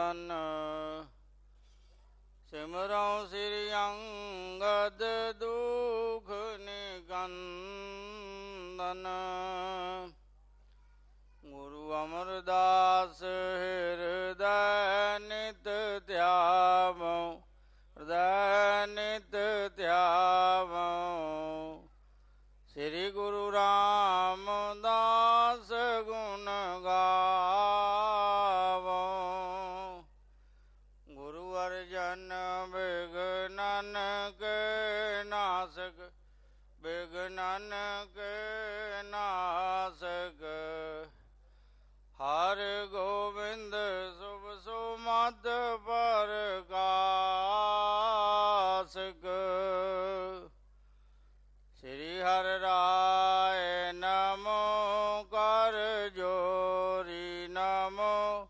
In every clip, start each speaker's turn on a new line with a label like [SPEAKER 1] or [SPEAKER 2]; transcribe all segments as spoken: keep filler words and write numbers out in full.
[SPEAKER 1] ਧਨ। ਸਿਮਰਉ ਸ੍ਰੀ ਅੰਗਦ ਦੁਖ ਨਿਕੰਦਨ। ਗੁਰੂ ਅਮਰਦਾਸ ਹਿਰਦੈ ਨਿਤ ਧਿਆਵਉ, ਹਿਰਦੈ ਨਿਤ ਧਿਆਵਉ। ਸ੍ਰੀ ਗੁਰੂ ਰਾਮਦਾਸ ਗੁਣ ਗਾਵਉ। ਗੁਰੂ ਅਰਜਨ ਬਿਘਨਨ ਕੇ ਨਾਸਕ, ਬਿਘਨਨ ਕੇ ਨਾਸਕ। ਹਰਿ ਗੋਬਿੰਦ ਸੁਭ ਸੁਮਤ ਪ੍ਰਕਾਸ਼ਕ। ਸ੍ਰੀ ਹਰਿ ਰਾਇ ਨਮੋ ਕਰ ਜੋਰੀ, ਨਮੋ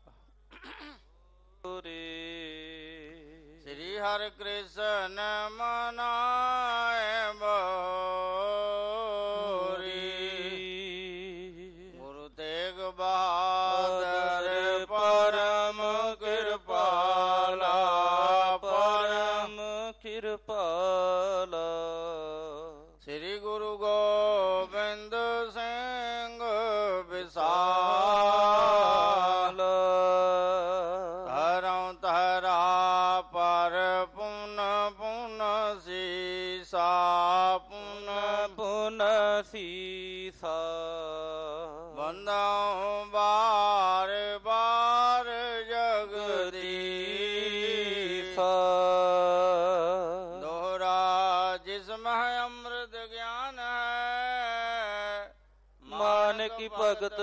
[SPEAKER 1] ਸ੍ਰੀ ਹਰਿ ਕ੍ਰਿਸ਼ਨ ਮਨਾਏ ਬੋਰੀ। ਗੁਰੂ ਤੇਗ ਬਹਾਦਰ ਪਰਮ ਕਿਰਪਾਲਾ, ਪਰਮ ਕਿਰਪਾਲਾ। ਸ੍ਰੀ ਗੁਰੂ ਗੋਬਿੰਦ ਸਿੰਘ ਵਿਸਾਲ। ਧਰਉ ਧਰਾ ਪਰ ਪੁਨ ਪੁਨ ਸੀਸਾ, ਪੁਨ ਪੁਨ ਸੀਸਾ। ਬੰਦਾਉ ਬਾਰ ਬਾਰ ਜਗਦੀਸਾ। ਦੋਹਰਾ ਜਿਸਮਹਿ ਅੰਮ੍ਰਿਤ ਗਿਆਨ ਹੈ, ਮਾਨ ਕੀ ਭਗਤ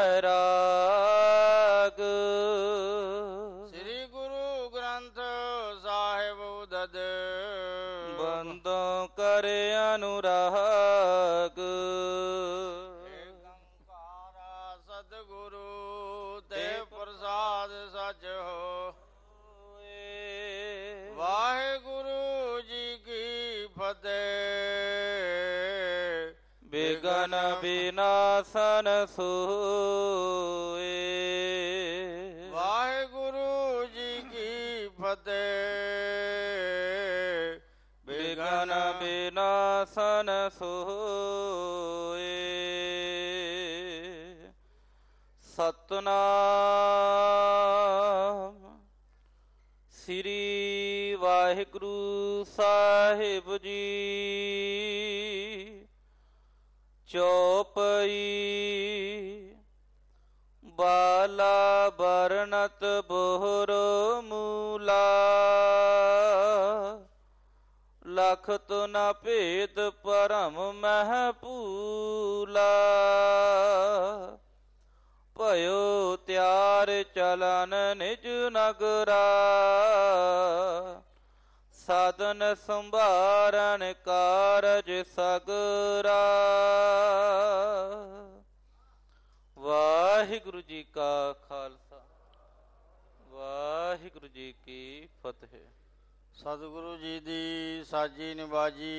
[SPEAKER 1] ਬੈਰਾਗ। ਸ੍ਰੀ ਗੁਰੂ ਗ੍ਰੰਥ ਸਾਹਿਬ ਉਦਦ, ਬੰਦੋਂ ਕਰੇ ਅਨੁਰਾਗ। ਏਕੰਕਾਰ ਸਤਿਗੁਰੂ ਤੇ ਪ੍ਰਸਾਦ ਸਚ ਹੋਏ। ਵਾਹਿਗੁਰੂ ਜੀ ਕੀ ਫਤਿਹ। ਬਿਘਨ ਬਿਨਾਸਨ ਸੋਏ। ਵਾਹਿਗੁਰੂ ਜੀ ਕੀ ਫਤਿਹ। ਬਿਘਨ ਬਿਨਾਸਨ ਸੋਏ। ਸਤਿਨਾਮ ਸ੍ਰੀ ਵਾਹਿਗੁਰੂ ਸਾਹਿਬ ਜੀ। ਚੌਪਈ ਬਾਲਾ ਬਰਨਤ ਬੋਹਰ ਮੂਲਾ। ਲਖਤ ਨ ਭੇਦ ਭਰਮ ਮਹਿ ਭੂਲਾ। ਭਇਓ ਤਿਆਰ ਚਲਨ ਨਿਜ ਨਗਰਾ। ਸਾਧਨ ਸੰਭਾਰਨ ਕਾਰਜ ਸਗਰਾ। ਵਾਹਿਗੁਰੂ ਜੀ ਕਾ ਖਾਲਸਾ, ਵਾਹਿਗੁਰੂ ਜੀ ਕੀ ਫਤਿਹ। ਸਤਿਗੁਰੂ ਜੀ ਦੀ ਸਾਜੀ ਨਿਵਾਜੀ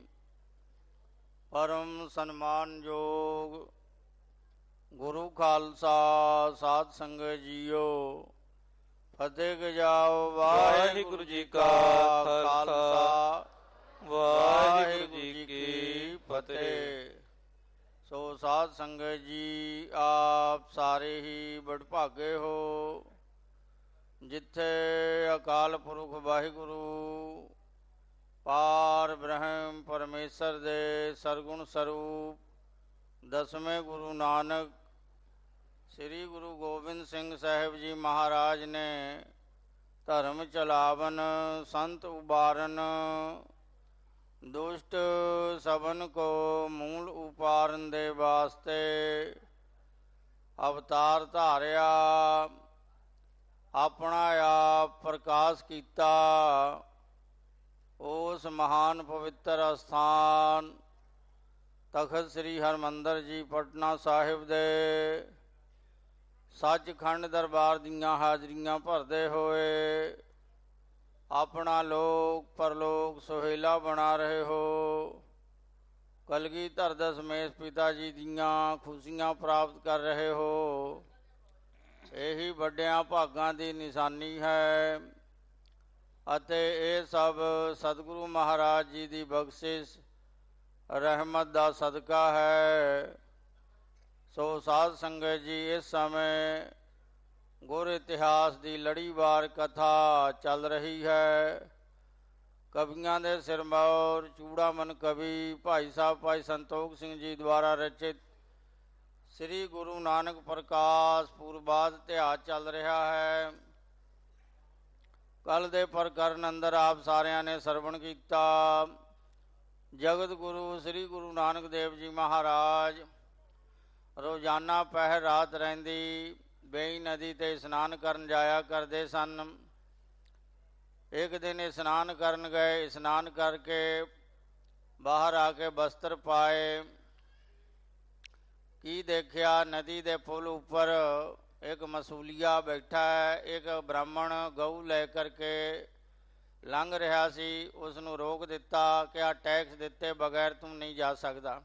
[SPEAKER 1] ਪਰਮ ਸਨਮਾਨਯੋਗ ਗੁਰੂ ਖਾਲਸਾ ਸਾਧ ਸੰਗਤ ਜੀਓ, ਫਤਿਹ ਗਜਾਓ। ਵਾਹਿਗੁਰੂ ਜੀ ਕਾ ਖਾਲਸਾ, ਵਾਹਿਗੁਰੂ ਜੀ ਕੀ ਫਤਿਹ। ਸੋ ਸਾਧ ਸੰਗਤ ਜੀ, ਆਪ ਸਾਰੇ ਹੀ ਵਡਭਾਗੇ ਹੋ ਜਿੱਥੇ ਅਕਾਲ ਪੁਰਖ ਵਾਹਿਗੁਰੂ ਪਾਰ ਬ੍ਰਹਮ ਪਰਮੇਸ਼ਰ ਦੇ ਸਰਗੁਣ ਸਰੂਪ ਦਸਵੇਂ ਗੁਰੂ ਨਾਨਕ ਸ੍ਰੀ ਗੁਰੂ ਗੋਬਿੰਦ ਸਿੰਘ ਸਾਹਿਬ ਜੀ ਮਹਾਰਾਜ ਨੇ ਧਰਮ ਚਲਾਵਨ, ਸੰਤ ਉਬਾਰਨ, ਦੁਸ਼ਟ ਸਭਨ ਕੋ ਮੂਲ ਉਪਾਰਨ ਦੇ ਵਾਸਤੇ ਅਵਤਾਰ ਧਾਰਿਆ, ਆਪਣਾ ਆਪ ਪ੍ਰਕਾਸ਼ ਕੀਤਾ। ਉਸ ਮਹਾਨ ਪਵਿੱਤਰ ਅਸਥਾਨ ਤਖਤ ਸ੍ਰੀ ਹਰਿਮੰਦਰ ਜੀ ਪਟਨਾ ਸਾਹਿਬ ਦੇ ਸੱਚਖੰਡ ਦਰਬਾਰ ਦੀਆਂ ਹਾਜ਼ਰੀਆਂ ਭਰਦੇ ਹੋਏ ਆਪਣਾ ਲੋਕ ਪਰਲੋਕ ਸੁਹੇਲਾ ਬਣਾ ਰਹੇ ਹੋ। ਕਲਗੀਧਰ ਦਸ਼ਮੇਸ਼ ਪਿਤਾ ਜੀ ਦੀਆਂ ਖੁਸ਼ੀਆਂ ਪ੍ਰਾਪਤ ਕਰ ਰਹੇ ਹੋ। ਇਹੀ ਵੱਡਿਆਂ ਭਾਗਾਂ ਦੀ ਨਿਸ਼ਾਨੀ ਹੈ ਅਤੇ ਇਹ ਸਭ ਸਤਿਗੁਰੂ ਮਹਾਰਾਜ ਜੀ ਦੀ ਬਖਸ਼ਿਸ਼ ਰਹਿਮਤ ਦਾ ਸਦਕਾ ਹੈ। ਸੋ ਸਾਧ ਸੰਗਤ ਜੀ, ਇਸ ਸਮੇਂ ਗੁਰ ਇਤਿਹਾਸ ਦੀ ਲੜੀਵਾਰ ਕਥਾ ਚੱਲ ਰਹੀ ਹੈ। ਕਵੀਆਂ ਦੇ ਸਿਰਮੌਰ ਚੂੜਾਮਨ ਕਵੀ ਭਾਈ ਸਾਹਿਬ ਭਾਈ ਸੰਤੋਖ ਸਿੰਘ ਜੀ ਦੁਆਰਾ ਰਚਿਤ ਸ੍ਰੀ ਗੁਰੂ ਨਾਨਕ ਪ੍ਰਕਾਸ਼ ਪੁਰਬਾਦ ਇਤਿਹਾਸ ਚੱਲ ਰਿਹਾ ਹੈ। ਕੱਲ੍ਹ ਦੇ ਪ੍ਰਕਰਨ ਅੰਦਰ ਆਪ ਸਾਰਿਆਂ ਨੇ ਸਰਵਣ ਕੀਤਾ। ਜਗਤ ਗੁਰੂ ਸ੍ਰੀ ਗੁਰੂ ਨਾਨਕ ਦੇਵ ਜੀ ਮਹਾਰਾਜ ਰੋਜ਼ਾਨਾ ਪਹਿਰ ਰਾਤ ਰਹਿੰਦੀ ਵੇਈ ਨਦੀ 'ਤੇ ਇਸ਼ਨਾਨ ਕਰਨ ਜਾਇਆ ਕਰਦੇ ਸਨ। ਇੱਕ ਦਿਨ ਇਸ਼ਨਾਨ ਕਰਨ ਗਏ। ਇਸ਼ਨਾਨ ਕਰਕੇ ਬਾਹਰ ਆ ਕੇ ਬਸਤਰ ਪਾਏ। ਕੀ ਦੇਖਿਆ, ਨਦੀ ਦੇ ਪੁਲ ਉੱਪਰ ਇੱਕ ਮਸੂਲੀਆ ਬੈਠਾ ਹੈ। ਇੱਕ ਬ੍ਰਾਹਮਣ ਗਊ ਲੈ ਕਰਕੇ ਲੰਘ ਰਿਹਾ ਸੀ। ਉਸ ਨੂੰ ਰੋਕ ਦਿੱਤਾ ਕਿ ਆ ਟੈਕਸ ਦਿੱਤੇ ਬਗੈਰ ਤੂੰ ਨਹੀਂ ਜਾ ਸਕਦਾ।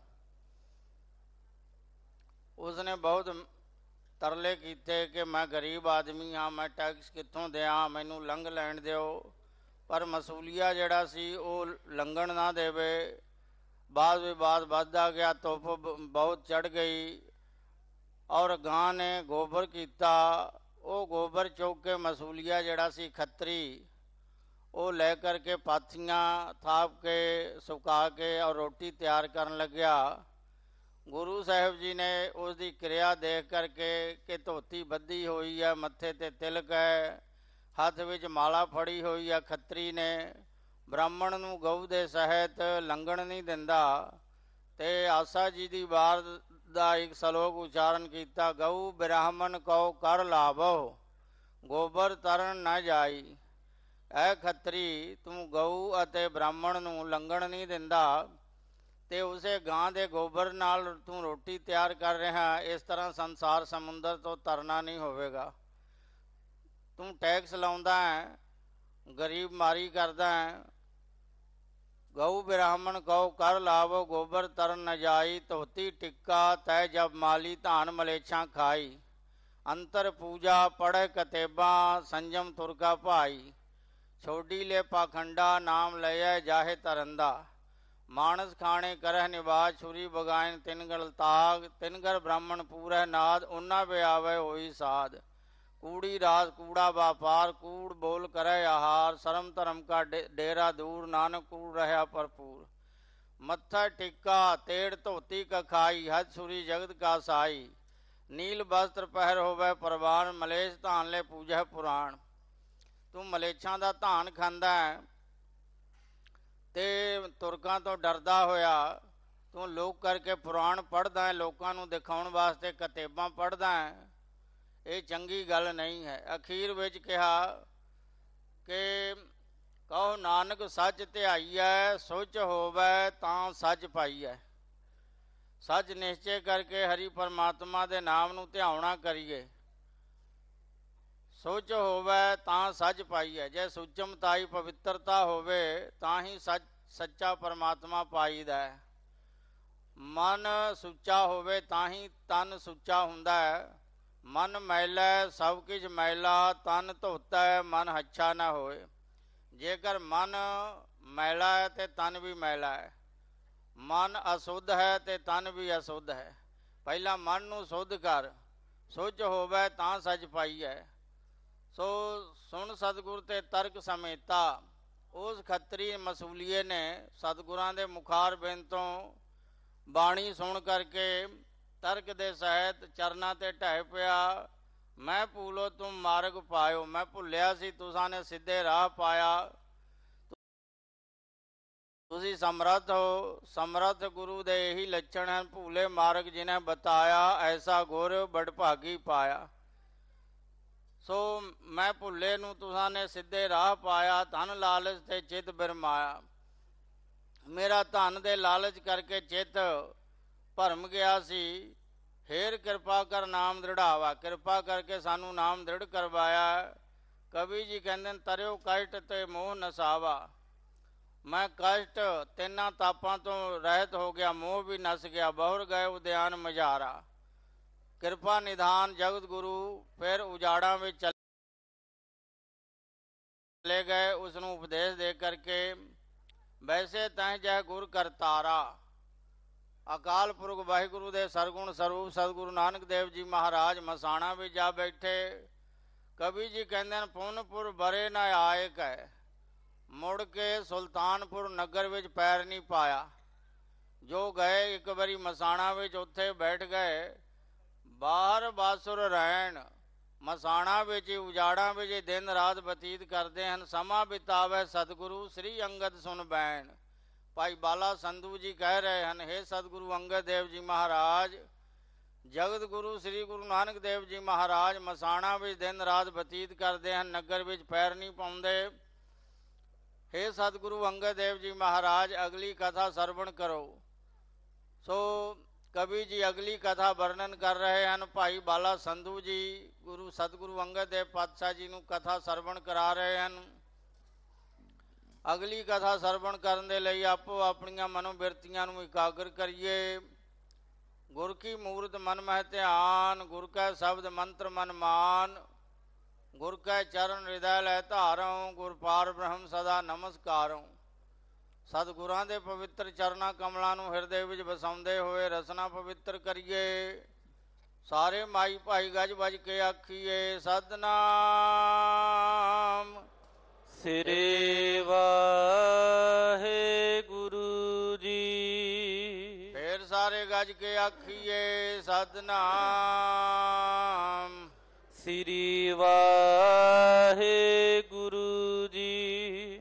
[SPEAKER 1] ਉਸਨੇ ਬਹੁਤ ਤਰਲੇ ਕੀਤੇ ਕਿ ਮੈਂ ਗਰੀਬ ਆਦਮੀ ਹਾਂ, ਮੈਂ ਟੈਕਸ ਕਿੱਥੋਂ ਦਿਆਂ, ਮੈਨੂੰ ਲੰਘ ਲੈਣ ਦਿਓ। ਪਰ ਮਸੂਲੀਆ ਜਿਹੜਾ ਸੀ ਉਹ ਲੰਘਣ ਨਾ ਦੇਵੇ। ਬਾਦ ਵਿਵਾਦ ਵੱਧਦਾ ਗਿਆ। ਧੁੱਪ ਬਹੁਤ ਚੜ੍ਹ ਗਈ ਔਰ ਗਾਂ ਨੇ ਗੋਬਰ ਕੀਤਾ। ਉਹ ਗੋਬਰ ਚੁੱਕ ਕੇ ਮਸੂਲੀਆ ਜਿਹੜਾ ਸੀ ਖੱਤਰੀ, ਉਹ ਲੈ ਕਰਕੇ ਪਾਥੀਆਂ ਥਾਪ ਕੇ ਸੁਕਾ ਕੇ ਔਰ ਰੋਟੀ ਤਿਆਰ ਕਰਨ ਲੱਗਿਆ। ਗੁਰੂ ਸਾਹਿਬ ਜੀ ਨੇ ਉਸ ਦੀ ਕਿਰਿਆ ਦੇਖ ਕਰਕੇ ਕਿ ਧੋਤੀ ਬੱਧੀ ਹੋਈ ਹੈ, ਮੱਥੇ 'ਤੇ ਤਿਲਕ ਹੈ, ਹੱਥ ਵਿੱਚ ਮਾਲਾ ਫੜੀ ਹੋਈ ਹੈ, ਖੱਤਰੀ ਨੇ ਬ੍ਰਾਹਮਣ ਨੂੰ ਗਊ ਦੇ ਸਹਿਤ ਲੰਘਣ ਨਹੀਂ ਦਿੰਦਾ। ਅਤੇ ਆਸਾ ਜੀ ਦੀ ਵਾਰ ਦਾ ਇੱਕ ਸਲੋਕ ਉਚਾਰਨ ਕੀਤਾ, ਗਊ ਬ੍ਰਾਹਮਣ ਕਉ ਕਰ ਲਾਭੋ ਗੋਬਰ ਤਰਨ ਨਾ ਜਾਈ। ਐ ਖੱਤਰੀ, ਤੂੰ ਗਊ ਅਤੇ ਬ੍ਰਾਹਮਣ ਨੂੰ ਲੰਘਣ ਨਹੀਂ ਦਿੰਦਾ ਅਤੇ ਉਸੇ ਗਾਂ ਦੇ ਗੋਬਰ ਨਾਲ ਤੂੰ ਰੋਟੀ ਤਿਆਰ ਕਰ ਰਿਹਾ। ਇਸ ਤਰ੍ਹਾਂ ਸੰਸਾਰ ਸਮੁੰਦਰ ਤੋਂ ਤਰਨਾ ਨਹੀਂ ਹੋਵੇਗਾ। ਤੂੰ ਟੈਕਸ ਲਾਉਂਦਾ ਹੈ, ਗਰੀਬ ਮਾਰੀ ਕਰਦਾ ਹੈ। ਗਊ ਬ੍ਰਾਹਮਣ ਕਉ ਕਰ ਲਾਵੋ ਗੋਬਰ ਤਰਨ ਨ ਜਾਈ। ਧੋਤੀ ਟਿੱਕਾ ਤੈ ਜਬ ਮਾਲੀ ਧਾਨ ਮਲੇਛਾਂ ਖਾਈ। ਅੰਤਰ ਪੂਜਾ ਪੜ੍ਹੇ ਕਤੇਬਾਂ ਸੰਜਮ ਤੁਰਕਾ ਭਾਈ। ਛੋਡੀ ਲੈ ਪਾਖੰਡਾ ਨਾਮ ਲਈਐ ਜਾਹੇ ਤਰੰਦਾ। ਮਾਨਸ ਖਾਣੇ ਕਰਹਿ ਨਿਵਾਜ ਛੁਰੀ ਬਗਾਇਨ ਤਿਨ ਗਲ ਤਾਗ। ਤਿਨ ਗਰ ਬ੍ਰਾਹਮਣ ਪੂਰੈ ਨਾਦ ਉਹਨਾਂ ਵਿਆਵੇ ਹੋਈ ਸਾਧ। ਕੂੜੀ ਰਾਤ ਕੂੜਾ ਵਾਪਾਰ ਕੂੜ ਬੋਲ ਕਰੇ ਆਹਾਰ। ਸ਼ਰਮ ਧਰਮ ਕਾ ਡੇਰਾ ਦੂਰ ਨਾਨਕ ਕੂੜ ਰਹਾ ਭਰਪੂਰ। ਮੱਥਾ ਟਿੱਕਾ ਤੇੜ ਧੋਤੀ ਕਖਾਈ। ਹੱਥ ਛੁਰੀ ਜਗਤ ਕਾ ਸਾਈ। ਨੀਲ ਬਸਤਰ ਪਹਿਰ ਹੋਵੇ ਪ੍ਰਵਾਨ ਮਲੇਛ ਧਾਨ ਲੈ ਪੂਜੈ ਪੁਰਾਣ। ਤੂੰ ਮਲੇਛਾਂ ਦਾ ਧਾਨ ਖਾਂਦਾ ਹੈ ਅਤੇ ਤੁਰਕਾਂ ਤੋਂ ਡਰਦਾ ਹੋਇਆ ਤੂੰ ਲੋਕ ਕਰਕੇ ਪੁਰਾਣ ਪੜ੍ਹਦਾ ਹੈ, ਲੋਕਾਂ ਨੂੰ ਦਿਖਾਉਣ ਵਾਸਤੇ ਕਤੇਬਾਂ ਪੜ੍ਹਦਾ ਹੈ। ਇਹ ਚੰਗੀ ਗੱਲ ਨਹੀਂ ਹੈ। ਅਖੀਰ ਵਿੱਚ ਕਿਹਾ ਕਿ ਕਹੋ ਨਾਨਕ ਸੱਚ ਧਿਆਈਐ ਸੁਚ ਹੋਵੈ ਤਾਂ ਸੱਚ ਪਾਈਐ। ਸੱਚ ਨਿਸ਼ਚੇ ਕਰਕੇ ਹਰੀ ਪਰਮਾਤਮਾ ਦੇ ਨਾਮ ਨੂੰ ਧਿਆਉਣਾ ਕਰੀਏ। ਸੁਚ ਹੋਵੈ ਤਾਂ ਸੱਚ ਪਾਈਐ। ਜੇ ਸੁਚਮਤਾਈ ਪਵਿੱਤਰਤਾ ਹੋਵੇ ਤਾਂ ਹੀ ਸੱਚ ਸੱਚਾ ਪਰਮਾਤਮਾ ਪਾਈਦਾ ਹੈ। ਮਨ ਸੁੱਚਾ ਹੋਵੇ ਤਾਂ ਹੀ ਤਨ ਸੁੱਚਾ ਹੁੰਦਾ ਹੈ। ਮਨ ਮੈਲਾ ਸਭ ਕੁਝ ਮੈਲਾ ਤਨ ਧੋਤਾ ਹੈ ਮਨ ਹੱਛਾ ਨਾ ਹੋਏ। ਜੇਕਰ ਮਨ ਮੈਲਾ ਹੈ ਅਤੇ ਤਨ ਵੀ ਮੈਲਾ ਹੈ। ਮਨ ਅਸ਼ੁੱਧ ਹੈ ਅਤੇ ਤਨ ਵੀ ਅਸ਼ੁੱਧ ਹੈ। ਪਹਿਲਾਂ ਮਨ ਨੂੰ ਸ਼ੁੱਧ ਕਰ। ਸੁੱਚ ਹੋਵੇ ਤਾਂ ਸੱਚ ਪਾਈਐ। ਸੋ ਸੁਣ ਸਤਿਗੁਰ ਤੇ ਤਰਕ ਸਮੇਤਾ। ਉਸ ਖੱਤਰੀ ਮਸੂਲੀਏ ਨੇ ਸਤਿਗੁਰਾਂ ਦੇ ਮੁਖਾਰ ਬਿੰਦ ਤੋਂ ਬਾਣੀ ਸੁਣ ਕਰਕੇ ਤਰਕ ਦੇ ਸਹਿਤ ਚਰਨਾਂ 'ਤੇ ਢਹਿ ਪਿਆ। ਮੈਂ ਭੂਲੋ ਤੁਮ ਮਾਰਗ ਪਾਇਓ। ਮੈਂ ਭੁੱਲਿਆ ਸੀ, ਤੁਸਾਂ ਨੇ ਸਿੱਧੇ ਰਾਹ ਪਾਇਆ। ਤੁਸੀਂ ਸਮਰੱਥ ਹੋ। ਸਮਰੱਥ ਗੁਰੂ ਦੇ ਇਹੀ ਲੱਛਣ ਹਨ। ਭੂਲੇ ਮਾਰਗ ਜਿਨ੍ਹਾਂ ਬਤਾਇਆ ਐਸਾ ਗੁਰ ਬਡਭਾਗੀ ਪਾਇਆ। ਸੋ ਮੈਂ ਭੁੱਲੇ ਨੂੰ ਤੁਸਾਂ ਨੇ ਸਿੱਧੇ ਰਾਹ ਪਾਇਆ। ਧਨ ਲਾਲਚ ਤੇ ਚਿੱਤ ਬਿਰਮਾਇਆ। ਮੇਰਾ ਧਨ ਦੇ ਲਾਲਚ ਕਰਕੇ ਚਿੱਤ ਭਰਮ ਗਿਆ ਸੀ। ਫੇਰ ਕਿਰਪਾ ਕਰ ਨਾਮ ਦ੍ਰਿੜਾਵਾ। ਕਿਰਪਾ ਕਰਕੇ ਸਾਨੂੰ ਨਾਮ ਦ੍ਰਿੜ ਕਰਵਾਇਆ। ਕਵੀ ਜੀ ਕਹਿੰਦੇ ਨੇ ਤਰਿਓ ਕਸ਼ਟ ਤੇ ਮੋਹ ਨਸਾਵਾ। ਮੈਂ ਕਸ਼ਟ ਤਿੰਨਾਂ ਤਾਪਾਂ ਤੋਂ ਰਹਿਤ ਹੋ ਗਿਆ। ਮੋਹ ਵੀ ਨਸ ਗਿਆ। ਬਹੁਰ ਗਏ ਉਦਿਆਨ ਮਝਾਰਾ। ਕਿਰਪਾ ਨਿਧਾਨ ਜਗਤ ਗੁਰੂ ਫਿਰ ਉਜਾੜਾਂ ਵਿੱਚ ਚਲੇ ਗਏ। ਉਸ ਨੂੰ ਉਪਦੇਸ਼ ਦੇ ਕਰਕੇ ਵੈਸੇ ਤੈਂ ਜੈ ਗੁਰ ਕਰਤਾਰਾ। ਅਕਾਲ ਪੁਰਖ ਵਾਹਿਗੁਰੂ ਦੇ ਸਰਗੁਣ ਸਰੂਪ ਸਤਿਗੁਰੂ ਨਾਨਕ ਦੇਵ ਜੀ ਮਹਾਰਾਜ ਮਸਾਣਾ ਵਿੱਚ ਜਾ ਬੈਠੇ। ਕਵੀ ਜੀ ਕਹਿੰਦੇ ਨੇ ਪੁੰਨਪੁਰ ਬਰੇ ਨਾ ਆਏ ਕੈ, ਮੁੜ ਕੇ ਸੁਲਤਾਨਪੁਰ ਨਗਰ ਵਿੱਚ ਪੈਰ ਨਹੀਂ ਪਾਇਆ। ਜੋ ਗਏ ਇੱਕ ਵਾਰੀ ਮਸਾਣਾ ਵਿੱਚ ਉੱਥੇ ਬੈਠ ਗਏ। ਬਾਹਰ ਬਾਸੁਰ ਰਹਿਣ ਮਸਾਣਾ ਵਿੱਚ ਉਜਾੜਾਂ ਵਿੱਚ ਦਿਨ ਰਾਤ ਬਤੀਤ ਕਰਦੇ ਹਨ। ਸਮਾਂ ਬਿਤਾਵੇ ਸਤਿਗੁਰੂ ਸ੍ਰੀ ਅੰਗਦ ਸੁਣ ਬੈਣ। ਭਾਈ ਬਾਲਾ ਸੰਧੂ ਜੀ ਕਹਿ ਰਹੇ ਹਨ, ਹੇ ਸਤਿਗੁਰੂ ਅੰਗਦ ਦੇਵ ਜੀ ਮਹਾਰਾਜ, ਜਗਤ ਗੁਰੂ ਸ੍ਰੀ ਗੁਰੂ ਨਾਨਕ ਦੇਵ ਜੀ ਮਹਾਰਾਜ ਮਸਾਣਾ ਵਿੱਚ ਦਿਨ ਰਾਤ ਬਤੀਤ ਕਰਦੇ ਹਨ, ਨਗਰ ਵਿੱਚ ਪੈਰ ਨਹੀਂ ਪਾਉਂਦੇ। ਹੇ ਸਤਿਗੁਰੂ ਅੰਗਦ ਦੇਵ ਜੀ ਮਹਾਰਾਜ ਅਗਲੀ ਕਥਾ ਸਰਵਣ ਕਰੋ। ਸੋ ਕਵੀ ਜੀ ਅਗਲੀ ਕਥਾ ਵਰਣਨ ਕਰ ਰਹੇ ਹਨ। ਭਾਈ ਬਾਲਾ ਸੰਧੂ ਜੀ ਗੁਰੂ ਸਤਿਗੁਰੂ ਅੰਗਦ ਦੇਵ ਪਾਤਸ਼ਾਹ ਜੀ ਨੂੰ ਕਥਾ ਸਰਵਣ ਕਰਾ ਰਹੇ ਹਨ। ਅਗਲੀ ਕਥਾ ਸਰਵਣ ਕਰਨ ਦੇ ਲਈ ਆਪੋ ਆਪਣੀਆਂ ਮਨੋਬਿਰਤੀਆਂ ਨੂੰ ਇਕਾਗਰ ਕਰੀਏ। ਗੁਰ ਕੀ ਮੂਰਤ ਮਨ ਮਹਿ ਧਿਆਨ, ਗੁਰ ਕੈ ਸ਼ਬਦ ਮੰਤਰ ਮਨ ਮਾਨ, ਗੁਰ ਕੈ ਚਰਨ ਹਿਰਦੈ ਲੈ ਧਾਰਉ, ਗੁਰ ਪਾਰ ਬ੍ਰਹਮ ਸਦਾ ਨਮਸਕਾਰਉ। ਸਤਿਗੁਰਾਂ ਦੇ ਪਵਿੱਤਰ ਚਰਨਾਂ ਕਮਲਾਂ ਨੂੰ ਹਿਰਦੇ ਵਿੱਚ ਵਸਾਉਂਦੇ ਹੋਏ ਰਸਨਾ ਪਵਿੱਤਰ ਕਰੀਏ। ਸਾਰੇ ਮਾਈ ਭਾਈ ਗੱਜ ਵੱਜ ਕੇ ਆਖੀਏ ਸਤਿਨਾਮ
[SPEAKER 2] ਸ੍ਰੀ ਵਾਹਿਗੁਰੂ ਜੀ।
[SPEAKER 1] ਫੇਰ ਸਾਰੇ ਗੱਜ ਕੇ ਆਖੀਏ ਸਤਿਨਾਮ
[SPEAKER 2] ਸ੍ਰੀ ਵਾਹਿਗੁਰੂ ਜੀ।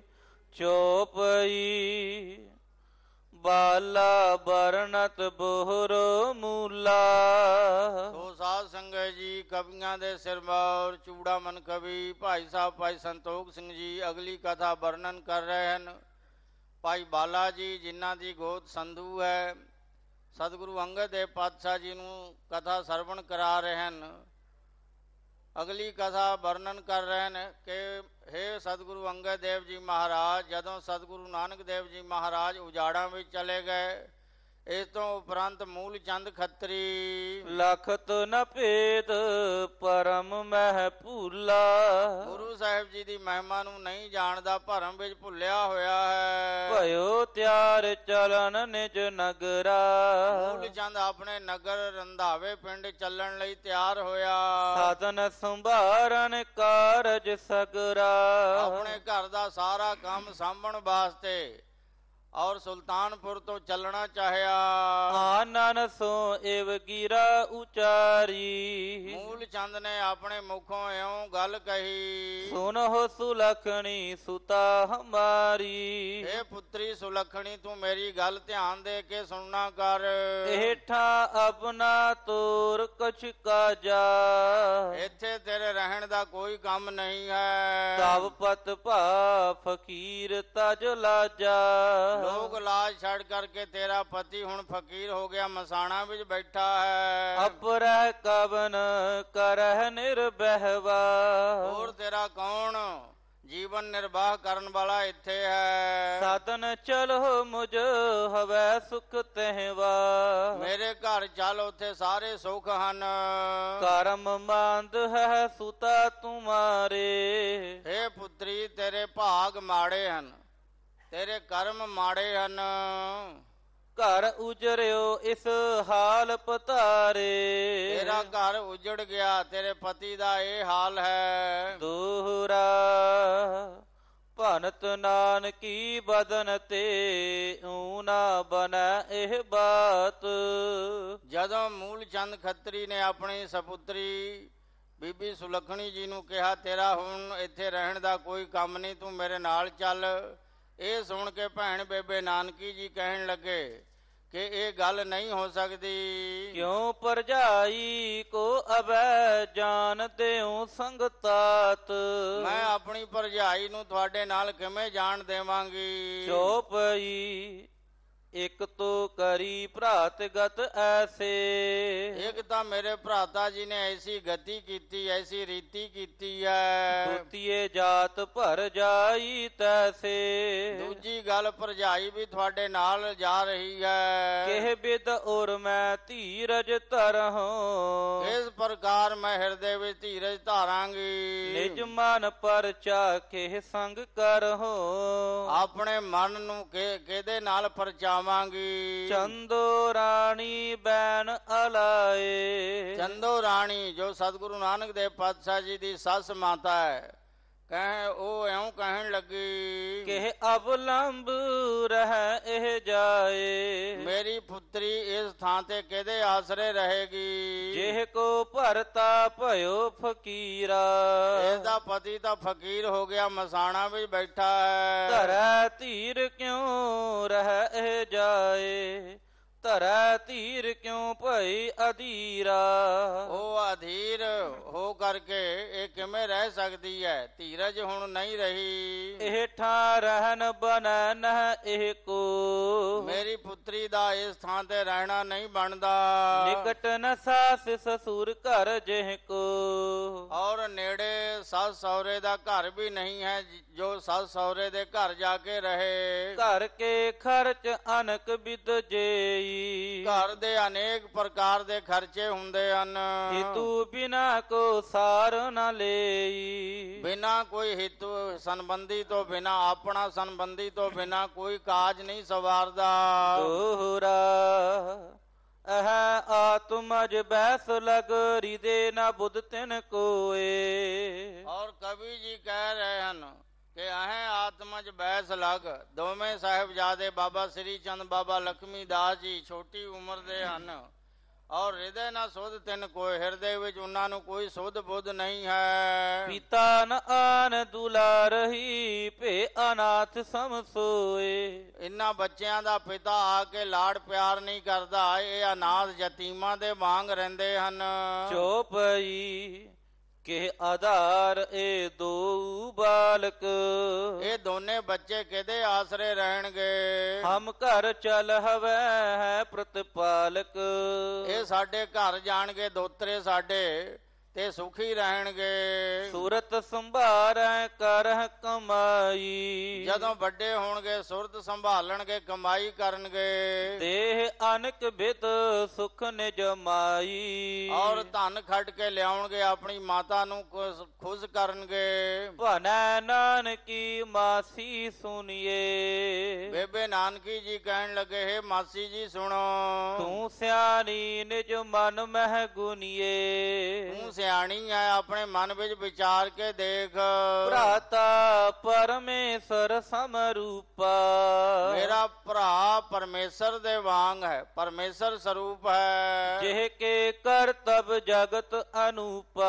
[SPEAKER 2] ਚੌਪਈ ਬਾਲਾ ਬਰਨਤ ਬੋਹਰ ਮੂਲਾ।
[SPEAKER 1] ਸੋ ਸਾਧ ਸੰਗਤ ਜੀ, ਕਵੀਆਂ ਦੇ ਸਿਰਮੌਰ ਚੂੜਾਮਨ ਕਵੀ ਭਾਈ ਸਾਹਿਬ ਭਾਈ ਸੰਤੋਖ ਸਿੰਘ ਜੀ ਅਗਲੀ ਕਥਾ ਵਰਣਨ ਕਰ ਰਹੇ ਹਨ। ਭਾਈ ਬਾਲਾ ਜੀ ਜਿਨ੍ਹਾਂ ਦੀ ਗੋਤ ਸੰਧੂ ਹੈ, ਸਤਿਗੁਰੂ ਅੰਗਦ ਦੇਵ ਪਾਤਸ਼ਾਹ ਜੀ ਨੂੰ ਕਥਾ ਸਰਵਣ ਕਰਾ ਰਹੇ ਹਨ। ਅਗਲੀ ਕਥਾ ਵਰਣਨ ਕਰ ਰਹੇ ਨੇ ਕਿ ਹੇ ਸਤਿਗੁਰੂ ਅੰਗਦ ਦੇਵ ਜੀ ਮਹਾਰਾਜ, ਜਦੋਂ ਸਤਿਗੁਰੂ ਨਾਨਕ ਦੇਵ ਜੀ ਮਹਾਰਾਜ ਉਜਾੜਾਂ ਵਿੱਚ ਚਲੇ ਗਏ, ਇਸ ਤੋਂ ਉਪਰੰਤ ਮੂਲ ਚੰਦ ਖੱਤਰੀ
[SPEAKER 2] ਲਖਤ ਨ ਭੇਦ ਪਰਮ ਮਹਿ ਭੂਲਾ।
[SPEAKER 1] ਗੁਰੂ ਸਾਹਿਬ ਜੀ ਦੀ ਮਹਿਮਾ ਨੂੰ ਨਹੀਂ ਜਾਣਦਾ, ਭਰਮ ਵਿੱਚ ਭੁੱਲਿਆ ਹੋਇਆ ਹੈ।
[SPEAKER 2] ਭਇਓ ਤਿਆਰ ਚਲਨ ਨਿਜ ਨਗਰਾ।
[SPEAKER 1] ਮੂਲ ਚੰਦ ਆਪਣੇ ਨਗਰ ਰੰਧਾਵੇ ਪਿੰਡ ਚੱਲਣ ਲਈ ਤਿਆਰ ਹੋਇਆ।
[SPEAKER 2] ਸਾਧਨ ਸੰਭਾਰਨ ਕਾਰਜ ਸਗਰਾ।
[SPEAKER 1] ਆਪਣੇ ਘਰ ਦਾ ਸਾਰਾ ਕੰਮ ਸਾਂਭਣ ਵਾਸਤੇ ਔਰ ਸੁਲਤਾਨਪੁਰ ਤੋਂ ਚੱਲਣਾ ਚਾਹਿਆ।
[SPEAKER 2] ਆਨਨ ਸੋ ਏਵ ਗਿਰਾ ਉਚਾਰੀ।
[SPEAKER 1] ਮੂਲ ਚੰਦ ਨੇ ਆਪਣੇ ਮੁਖੋਂ ਇਉਂ ਗੱਲ ਕਹੀ,
[SPEAKER 2] ਸੁਨਹੁ ਸੁਲਖਣੀ ਸੁਤਾ ਹਮਾਰੀ।
[SPEAKER 1] ਇਹ ਪੁੱਤਰੀ ਸੁਲਖਣੀ ਤੂੰ ਮੇਰੀ ਗੱਲ ਧਿਆਨ ਦੇ ਕੇ ਸੁਣਨਾ ਕਰ।
[SPEAKER 2] ਏਠਾ ਆਪਣਾ ਤੋਰ ਕਛ ਕਾਜਾ।
[SPEAKER 1] ਇੱਥੇ ਤੇਰੇ ਰਹਿਣ ਦਾ ਕੋਈ ਕੰਮ ਨਹੀਂ ਹੈ।
[SPEAKER 2] ਤਵ ਪਤ ਭਾ ਫਕੀਰ ਤਜ ਲਾਜਾ।
[SPEAKER 1] ਲੋਕ ਲਾਜ ਛੱਡ ਕਰਕੇ ਤੇਰਾ ਪਤੀ ਹੁਣ ਫਕੀਰ ਹੋ ਗਿਆ, ਮਸਾਣਾ ਵਿੱਚ ਬੈਠਾ ਹੈ।
[SPEAKER 2] ਅਪਰਹਿ ਕਵਨ ਕਰਹਿ ਨਿਰਬਹਿਵਾ।
[SPEAKER 1] ਹੋਰ ਤੇਰਾ ਕੌਣ ਜੀਵਨ ਨਿਰਵਾਹ ਕਰਨ ਵਾਲਾ ਇੱਥੇ ਹੈ।
[SPEAKER 2] ਸਾਧਨ ਚਲੋ ਮੁਝ ਹਵੈ ਸੁਖ ਤਹਿਵਾ।
[SPEAKER 1] ਮੇਰੇ ਘਰ ਚੱਲ, ਉੱਥੇ ਸਾਰੇ ਸੁਖ ਹਨ।
[SPEAKER 2] ਕਰਮ ਮੰਦ ਹੈ ਸੁਤਾ ਤੁਮਾਰੇ।
[SPEAKER 1] ਹੇ ਪੁੱਤਰੀ ਤੇਰੇ ਭਾਗ ਮਾੜੇ ਹਨ, ਤੇਰੇ ਕਰਮ ਮਾੜੇ ਹਨ।
[SPEAKER 2] ਘਰ ਉਜਰਿਓ ਇਸ ਹਾਲ ਪਤਾਰੇ।
[SPEAKER 1] ਤੇਰਾ ਘਰ ਉਜੜ ਗਿਆ, ਤੇਰੇ ਪਤੀ ਦਾ ਇਹ ਹਾਲ ਹੈ।
[SPEAKER 2] ਦੋਹਰਾ ਭਨਤ ਨਾਨਕੀ ਬਦਨ ਤੇ ਊਨਾ ਬਨੈ ਇਹ ਬਾਤ।
[SPEAKER 1] ਜਦੋਂ ਮੂਲ ਚੰਦ ਖੱਤਰੀ ਨੇ ਆਪਣੀ ਸਪੁੱਤਰੀ ਬੀਬੀ ਸੁਲੱਖਣੀ ਜੀ ਨੂੰ ਕਿਹਾ, ਤੇਰਾ ਹੁਣ ਇੱਥੇ ਰਹਿਣ ਦਾ ਕੋਈ ਕੰਮ ਨਹੀਂ, ਤੂੰ ਮੇਰੇ ਨਾਲ ਚੱਲ। ਇਹ ਸੁਣ ਕੇ ਭੈਣ ਬੇਬੇ ਨਾਨਕੀ ਜੀ ਕਹਿਣ ਲੱਗੇ ਕਿ ਇਹ ਗੱਲ ਨਹੀਂ ਹੋ ਸਕਦੀ।
[SPEAKER 2] ਕਿਉਂ ਭਰਜਾਈ ਕੋ ਅਬੈ ਜਾਣ ਦਿਉ ਸੰਗਤਾਤ।
[SPEAKER 1] ਮੈਂ ਆਪਣੀ ਭਰਜਾਈ ਨੂੰ ਤੁਹਾਡੇ ਨਾਲ ਕਿਵੇਂ ਜਾਣ ਦੇਵਾਂਗੀ।
[SPEAKER 2] ਚੌਪਈ ਇਕ ਤੋ ਕਰੀ ਭਰਾਤ ਗਤ ਐਸੇ।
[SPEAKER 1] ਇੱਕ ਤਾਂ ਮੇਰੇ ਭਰਾਤਾ ਜੀ ਨੇ ਐਸੀ ਗਤੀ ਕੀਤੀ, ਐਸੀ ਰੀਤੀ ਕੀਤੀ ਹੈ।
[SPEAKER 2] ਦੂਤੀਏ ਜਾਤ ਭਰ ਜਾਈ ਤੈਸੇ।
[SPEAKER 1] ਦੂਜੀ ਗੱਲ, ਭਰਜਾਈ ਵੀ ਤੁਹਾਡੇ ਨਾਲ ਜਾ ਰਹੀ ਹੈ।
[SPEAKER 2] ਕਿਹ ਬਿਦ ਔਰ ਮੈਂ ਧੀਰਜ ਧਰਹੁ।
[SPEAKER 1] ਇਸ ਪ੍ਰਕਾਰ ਮੈਂ ਹਿਰਦੇ ਵਿੱਚ ਧੀਰਜ ਧਾਰਾਂਗੀ।
[SPEAKER 2] ਨਿਜ ਮਨ ਪਰਚਾ ਕਿਹ ਸੰਗ ਕਰਹੁ।
[SPEAKER 1] ਆਪਣੇ ਮਨ ਨੂੰ ਕਿ ਕਿਹਦੇ ਨਾਲ ਪਰਚਾਵਾਂਗੀ।
[SPEAKER 2] ਚੰਦੋ ਰਾਣੀ ਬੈਨ ਅਲਾਏ।
[SPEAKER 1] ਚੰਦੋ ਰਾਣੀ ਜੋ ਸਤਿਗੁਰੂ ਨਾਨਕ ਦੇਵ ਪਾਤਸ਼ਾਹ ਜੀ ਦੀ ਸੱਸ ਮਾਤਾ ਹੈ, ਕਹੇ ਉਹ ਇਉਂ ਕਹਿਣ ਲੱਗੀ
[SPEAKER 2] ਕਿਹ ਅਵਲੰਬ ਰਹਿ ਇਹ ਜਾਏ।
[SPEAKER 1] ਮੇਰੀ ਪੁੱਤਰੀ ਇਸ ਥਾਂ ਤੇ ਕਿਹਦੇ ਆਸਰੇ ਰਹੇਗੀ।
[SPEAKER 2] ਜਿਹ ਕੋ ਭਰਤਾ ਭਇਓ ਫਕੀਰਾ।
[SPEAKER 1] ਇਹਦਾ ਪਤੀ ਤਾਂ ਫਕੀਰ ਹੋ ਗਿਆ, ਮਸਾਣਾ ਵਿੱਚ ਬੈਠਾ ਹੈ।
[SPEAKER 2] ਧਰੈ ਧੀਰ ਕਿਉਂ ਰਹਿ ਇਹ ਜਾਏ। ਧਰੈ ਧੀਰ ਕਿਉਂ ਭਈ ਅਧੀਰਾ।
[SPEAKER 1] ਉਹ ਅਧੀਰ ਹੋ ਕਰਕੇ ਇਹ ਕਿਵੇਂ ਰਹਿ ਸਕਦੀ ਹੈ। ਧੀਰਜ ਹੁਣ ਨਹੀਂ ਰਹੀ।
[SPEAKER 2] ਇਹ ਠਾ ਰਹਿਨ ਬਨੈ ਨਹ ਇਹ ਕੋ।
[SPEAKER 1] ਮੇਰੀ ਪੁੱਤਰੀ ਦਾ ਇਸ ਥਾਂ ਤੇ ਰਹਿਣਾ ਨਹੀਂ ਬਣਦਾ।
[SPEAKER 2] ਨਿਕਟ ਨ ਸਾਸ ਸਸੁਰ ਘਰ ਜਿਹ ਕੋ।
[SPEAKER 1] ਔਰ ਨੇੜੇ ਸੱਸ ਸਹੁਰੇ ਦਾ ਘਰ ਵੀ ਨਹੀਂ ਹੈ ਜੋ ਸੱਸ ਸਹੁਰੇ ਦੇ ਘਰ ਜਾ ਕੇ ਰਹੇ।
[SPEAKER 2] ਘਰ ਕੇ ਖਰਚ ਅਨਕ ਬਿਦ ਜੇਈ।
[SPEAKER 1] ਘਰ ਦੇ ਅਨੇਕ ਪ੍ਰਕਾਰ ਦੇ ਖਰਚੇ ਹੁੰਦੇ ਹਨ।
[SPEAKER 2] ਹਿਤੂ ਬਿਨਾ ਕੋ ਸਾਰ ਨ ਲੇਈ।
[SPEAKER 1] ਬਿਨਾ ਕੋਈ ਹਿਤੂ ਸੰਬੰਧੀ ਤੋਂ ਬਿਨਾ, ਆਪਣਾ ਸੰਬੰਧੀ ਤੋਂ ਬਿਨਾ ਕੋਈ ਕਾਜ ਨਹੀਂ ਸਵਾਰਦਾ।
[SPEAKER 2] ਦੋਹਰਾ ਅਹ ਆਤਮਜ ਬੈਸ ਲਗ ਰਿਦੇ ਨਾ ਬੁੱਧ ਤਿਨ ਕੋਏ।
[SPEAKER 1] ਔਰ ਕਵੀ ਜੀ ਕਹਿ ਰਹੇ ਹਨ ਕਿ ਅਹੇ ਆਤਮਜ ਬੈਸ ਲਗ। ਦੋਵੇਂ ਸਾਹਿਬਜ਼ਾਦੇ ਬਾਬਾ ਸ੍ਰੀ ਚੰਦ, ਬਾਬਾ ਲਖਮੀ ਦਾਸ ਜੀ ਛੋਟੀ ਉਮਰ ਦੇ ਹਨ। ਔਰ ਹਿਰਦੇ ਨਾ ਸੁਧ ਤਿੰਨ ਕੋਈ, ਹਿਰਦੇ ਵਿੱਚ ਉਹਨਾਂ ਨੂੰ ਕੋਈ ਸੁਧ ਬੁੱਧ ਨਹੀਂ ਹੈ।
[SPEAKER 2] ਪਿਤਾ ਨ ਆਨ ਦੁਲਾਰਹੀ ਭੇ ਅਨਾਥ ਸਮ ਸੋਏ।
[SPEAKER 1] ਇਹਨਾਂ ਬੱਚਿਆਂ ਦਾ ਪਿਤਾ ਆ ਕੇ ਲਾਡ ਪਿਆਰ ਨਹੀਂ ਕਰਦਾ। ਇਹ ਅਨਾਥ ਯਤੀਮਾਂ ਦੇ ਵਾਂਗ ਰਹਿੰਦੇ ਹਨ।
[SPEAKER 2] ਚੋਪਈ ਕਿ ਆਧਾਰ ਇਹ ਦੋ ਬਾਲਕ।
[SPEAKER 1] ਇਹ ਦੋਨੇ ਬੱਚੇ ਕਿਹਦੇ ਆਸਰੇ ਰਹਿਣਗੇ।
[SPEAKER 2] ਹਮ ਘਰ ਚਲ ਹਵੈ ਹੈ ਪ੍ਰਤਪਾਲਕ।
[SPEAKER 1] ਇਹ ਸਾਡੇ ਘਰ ਜਾਣਗੇ ਦੋਤਰੇ ਸਾਡੇ, ਤੇ ਸੁਖੀ ਰਹਿਣਗੇ।
[SPEAKER 2] ਸੂਰਤ ਸੰਭਾਰੈ ਕਰਹਿ ਕਮਾਈ।
[SPEAKER 1] ਜਦੋਂ ਵੱਡੇ ਹੋਣਗੇ ਸੁਰਤ ਸੰਭਾਲਣਗੇ, ਕਮਾਈ ਕਰਨਗੇ।
[SPEAKER 2] ਦੇਹ ਅਨਕ ਬਿਦ ਸੁਖ ਨਿਜ ਮਾਈ।
[SPEAKER 1] ਔਰ ਧਨ ਖੱਟ ਕੇ ਲਿਆਉਣਗੇ, ਆਪਣੀ ਮਾਤਾ ਨੂੰ ਖੁਸ਼ ਕਰਨਗੇ।
[SPEAKER 2] ਭਨੈ ਨਾਨਕੀ ਮਾਸੀ ਸੁਣੀਏ।
[SPEAKER 1] ਬੇਬੇ ਨਾਨਕੀ ਜੀ ਕਹਿਣ ਲੱਗੇ, ਹੈ ਮਾਸੀ ਜੀ ਸੁਣੋ।
[SPEAKER 2] ਤੂੰ ਸਿਆਣੀ ਨਿਜ ਮਨ ਮਹਿ ਗੁਨੀਏ।
[SPEAKER 1] ਤੂੰ ਸਿਆਣੀ ਹੈ, ਆਪਣੇ ਮਨ ਵਿੱਚ ਵਿਚਾਰ ਕੇ ਦੇਖ।
[SPEAKER 2] ਭਰਾਤਾ ਪਰਮੇਸ਼ਰ ਸਮਰੂਪਾ।
[SPEAKER 1] ਮੇਰਾ ਭਰਾ ਪਰਮੇਸ਼ਰ ਦੇ ਵਾਂਗ ਹੈ, ਪਰਮੇਸ਼ਰ ਸਰੂਪ ਹੈ।
[SPEAKER 2] ਜਿਹ ਕੇ ਕਰਤਬ ਜਗਤ ਅਨੂਪਾ।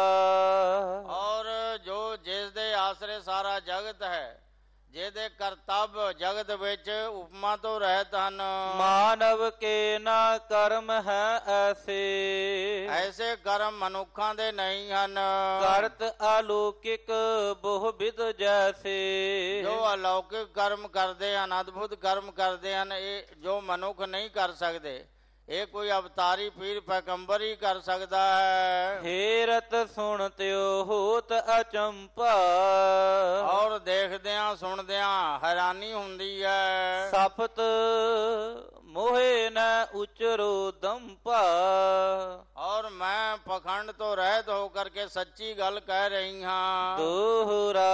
[SPEAKER 1] ਔਰ ਜੋ ਜਿਸ ਦੇ ਆਸਰੇ ਸਾਰਾ ਜਗਤ ਹੈ, ਜਿਹਦੇ ਕਰਤੱਵ ਜਗਤ ਵਿੱਚ ਉਪਮਾ ਤੋਂ ਰਹਿਤ ਹਨ।
[SPEAKER 2] ਮਾਨਵ ਕੇ ਨਾ ਕਰਮ ਹੈ ਐਸੇ।
[SPEAKER 1] ਐਸੇ ਕਰਮ ਮਨੁੱਖਾਂ ਦੇ ਨਹੀਂ ਹਨ।
[SPEAKER 2] ਕਰਤ ਅਲੌਕਿਕ ਬਹੁ ਬਿਦ ਜੈਸੇ।
[SPEAKER 1] ਜੋ ਅਲੌਕਿਕ ਕਰਮ ਕਰਦੇ ਹਨ, ਅਦਭੁਤ ਕਰਮ ਕਰਦੇ ਹਨ, ਇਹ ਜੋ ਮਨੁੱਖ ਨਹੀਂ ਕਰ ਸਕਦੇ। ਇਹ ਕੋਈ ਅਵਤਾਰੀ ਪੀਰ ਪੈਗੰਬਰ ਹੀ ਕਰ ਸਕਦਾ ਹੈ।
[SPEAKER 2] ਹੇਰਤ ਸੁਣ ਤਿਉ ਹੋਤ ਅਚੰਪਾ।
[SPEAKER 1] ਔਰ ਦੇਖਦਿਆਂ ਸੁਣਦਿਆਂ ਹੈਰਾਨੀ ਹੁੰਦੀ ਹੈ।
[SPEAKER 2] ਸਫਤ ਮੋਹੇ ਨ ਉਚਰੋ ਦੰਪਾ।
[SPEAKER 1] ਔਰ ਮੈਂ ਪਖੰਡ ਤੋਂ ਰਹਿਤ ਹੋ ਕਰਕੇ ਸੱਚੀ ਗੱਲ ਕਹਿ ਰਹੀ ਹਾਂ।
[SPEAKER 2] ਦੋਹਰਾ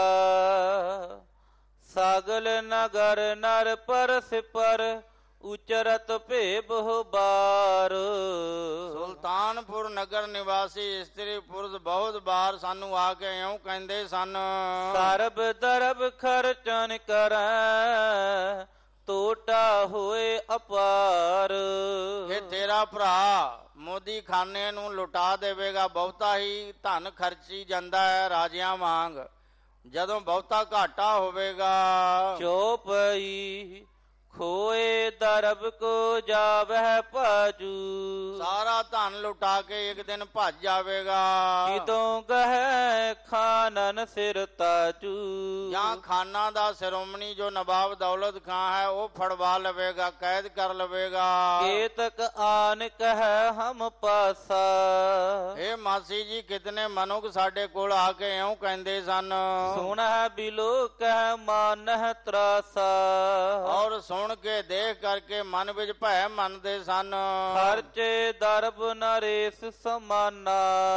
[SPEAKER 2] ਸਾਗਲ ਨਗਰ ਨਰ ਪਰਸ ਪਰ ਉਚਰਤ ਭੇ ਬਹੁ ਬਾਰ।
[SPEAKER 1] ਸੁਲਤਾਨਪੁਰ ਨਗਰ ਨਿਵਾਸੀ ਇਸਤਰੀ ਪੁਰਸ਼ ਬਹੁਤ ਬਾਰ ਸਾਨੂੰ ਆ ਕੇ ਇਉਂ ਕਹਿੰਦੇ ਸਨ।
[SPEAKER 2] ਸਰਬ ਦਰਬ ਖਰਚਨ ਕਰੈ ਟੋਟਾ ਹੋਏ ਅਪਾਰ।
[SPEAKER 1] ਇਹ ਤੇਰਾ ਭਰਾ ਮੋਦੀ ਖਾਨੇ ਨੂੰ ਲੁਟਾ ਦੇਵੇਗਾ, ਬਹੁਤਾ ਹੀ ਧਨ ਖਰਚੀ ਜਾਂਦਾ ਹੈ ਰਾਜਿਆਂ ਵਾਂਗ। ਜਦੋਂ ਬਹੁਤਾ ਘਾਟਾ ਹੋਵੇਗਾ।
[SPEAKER 2] ਚੋਪਈ ਖੋਏ ਦਰਬ ਕੋ ਜਾਵਹਿ ਭਾਜੂ।
[SPEAKER 1] ਸਾਰਾ ਧਨ ਲੁਟਾ ਕੇ ਇੱਕ ਦਿਨ ਭੱਜ ਜਾਵੇਗਾ।
[SPEAKER 2] ਕਿਦੋਂ ਗਹਿ ਖਾਨਨ ਸਿਰ ਤਾਜੂ।
[SPEAKER 1] ਜਾਂ ਖਾਨਾ ਦਾ ਸ਼੍ਰੋਮਣੀ ਜੋ ਨਵਾਬ ਦੌਲਤ ਖਾਂ ਹੈ ਉਹ ਫੜਵਾ ਲਵੇਗਾ, ਕੈਦ ਕਰ ਲਵੇਗਾ।
[SPEAKER 2] ਕੇਤਕ ਆਨ ਕਹਿ ਹਮ ਪਾਸਾ।
[SPEAKER 1] ਇਹ ਮਾਸੀ ਜੀ ਕਿਤਨੇ ਮਨੁੱਖ ਸਾਡੇ ਕੋਲ ਆ ਕੇ ਇਉਂ ਕਹਿੰਦੇ ਸਨ,
[SPEAKER 2] ਸੁਣ ਹੈ ਬਿਲੋ ਕਹਿ ਮਾਨਹਿ ਤਰਾਸਾ।
[SPEAKER 1] ਔਰ ਸੁਣ ਕੇ ਦੇਖ ਕਰਕੇ ਮਨ ਵਿੱਚ ਭੈ ਮੰਨਦੇ ਸਨ।
[SPEAKER 2] ਖਰਚੇ ਦਰਬ ਨਰੇਸ ਸਮਾਨਾ।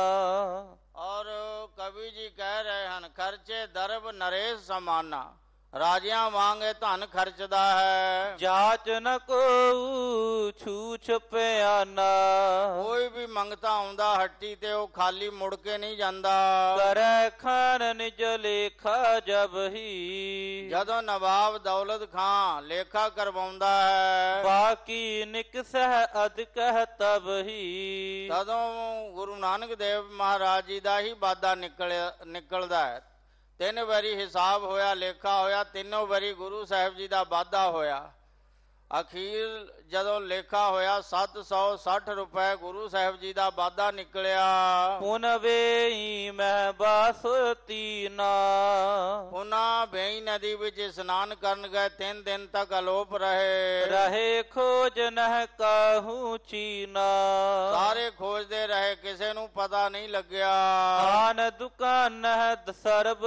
[SPEAKER 1] ਔਰ ਕਵੀ ਜੀ ਕਹਿ ਰਹੇ ਹਨ, ਖਰਚੇ ਦਰਬ ਨਰੇਸ਼ ਸਮਾਨਾ, ਰਾਜਿਆਂ ਵਾਂਗ ਇਹ ਧਨ ਖਰਚਦਾ ਹੈ।
[SPEAKER 2] ਜਾਚ ਨ ਕੋ ਛੂਛ ਪਿਆਨਾ।
[SPEAKER 1] ਕੋਈ ਵੀ ਮੰਗਤਾ ਆਉਂਦਾ ਹੱਟੀ ਤੇ ਉਹ ਖਾਲੀ ਮੁੜ ਕੇ ਨਹੀਂ ਜਾਂਦਾ।
[SPEAKER 2] ਕਰੈ ਖਾਨ ਨਿਜ ਲੇਖਾ ਜਬ ਹੀ।
[SPEAKER 1] ਜਦੋਂ ਨਵਾਬ ਦੌਲਤ ਖਾਂ ਲੇਖਾ ਕਰਵਾਉਂਦਾ ਹੈ,
[SPEAKER 2] ਬਾਕੀ ਨਿਕਸਹਿ ਅਦਕਹਿ ਤਬ ਹੀ।
[SPEAKER 1] ਤਦੋਂ ਗੁਰੂ ਨਾਨਕ ਦੇਵ ਮਹਾਰਾਜ ਜੀ ਦਾ ਹੀ ਵਾਦਾ ਨਿਕਲ ਨਿਕਲਦਾ ਹੈ। ਤਿੰਨ ਵਾਰੀ ਹਿਸਾਬ ਹੋਇਆ, ਲੇਖਾ ਹੋਇਆ, ਤਿੰਨੋਂ ਵਾਰੀ ਗੁਰੂ ਸਾਹਿਬ ਜੀ ਦਾ ਵਾਧਾ ਹੋਇਆ। ਅਖੀਰ ਜਦੋਂ ਲੇਖਾ ਹੋਇਆ ਸੱਤ ਸੌ ਸੱਠ ਰੁਪਏ ਗੁਰੂ ਸਾਹਿਬ ਜੀ ਦਾ ਵਾਧਾ ਨਿਕਲਿਆ।
[SPEAKER 2] ਪੁਨ ਵੇਈ ਮੈਂ ਬਾਸੁਰਤੀ ਨਾ।
[SPEAKER 1] ਪੁਨ੍ਹਾ ਵੇਈ ਨਦੀ ਵਿੱਚ ਇਸ਼ਨਾਨ ਕਰਨ ਗਏ, ਤਿੰਨ ਦਿਨ ਤੱਕ ਅਲੋਪ ਰਹੇ।
[SPEAKER 2] ਰਹੇ ਖੋਜ ਨਹਿ ਕਾਹੂ ਚੀਨਾ।
[SPEAKER 1] ਸਾਰੇ ਖੋਜਦੇ ਰਹੇ, ਕਿਸੇ ਨੂੰ ਪਤਾ ਨਹੀਂ ਲੱਗਿਆ।
[SPEAKER 2] ਆਨ ਦੁਕਾਨ ਹੈ ਸਰਬ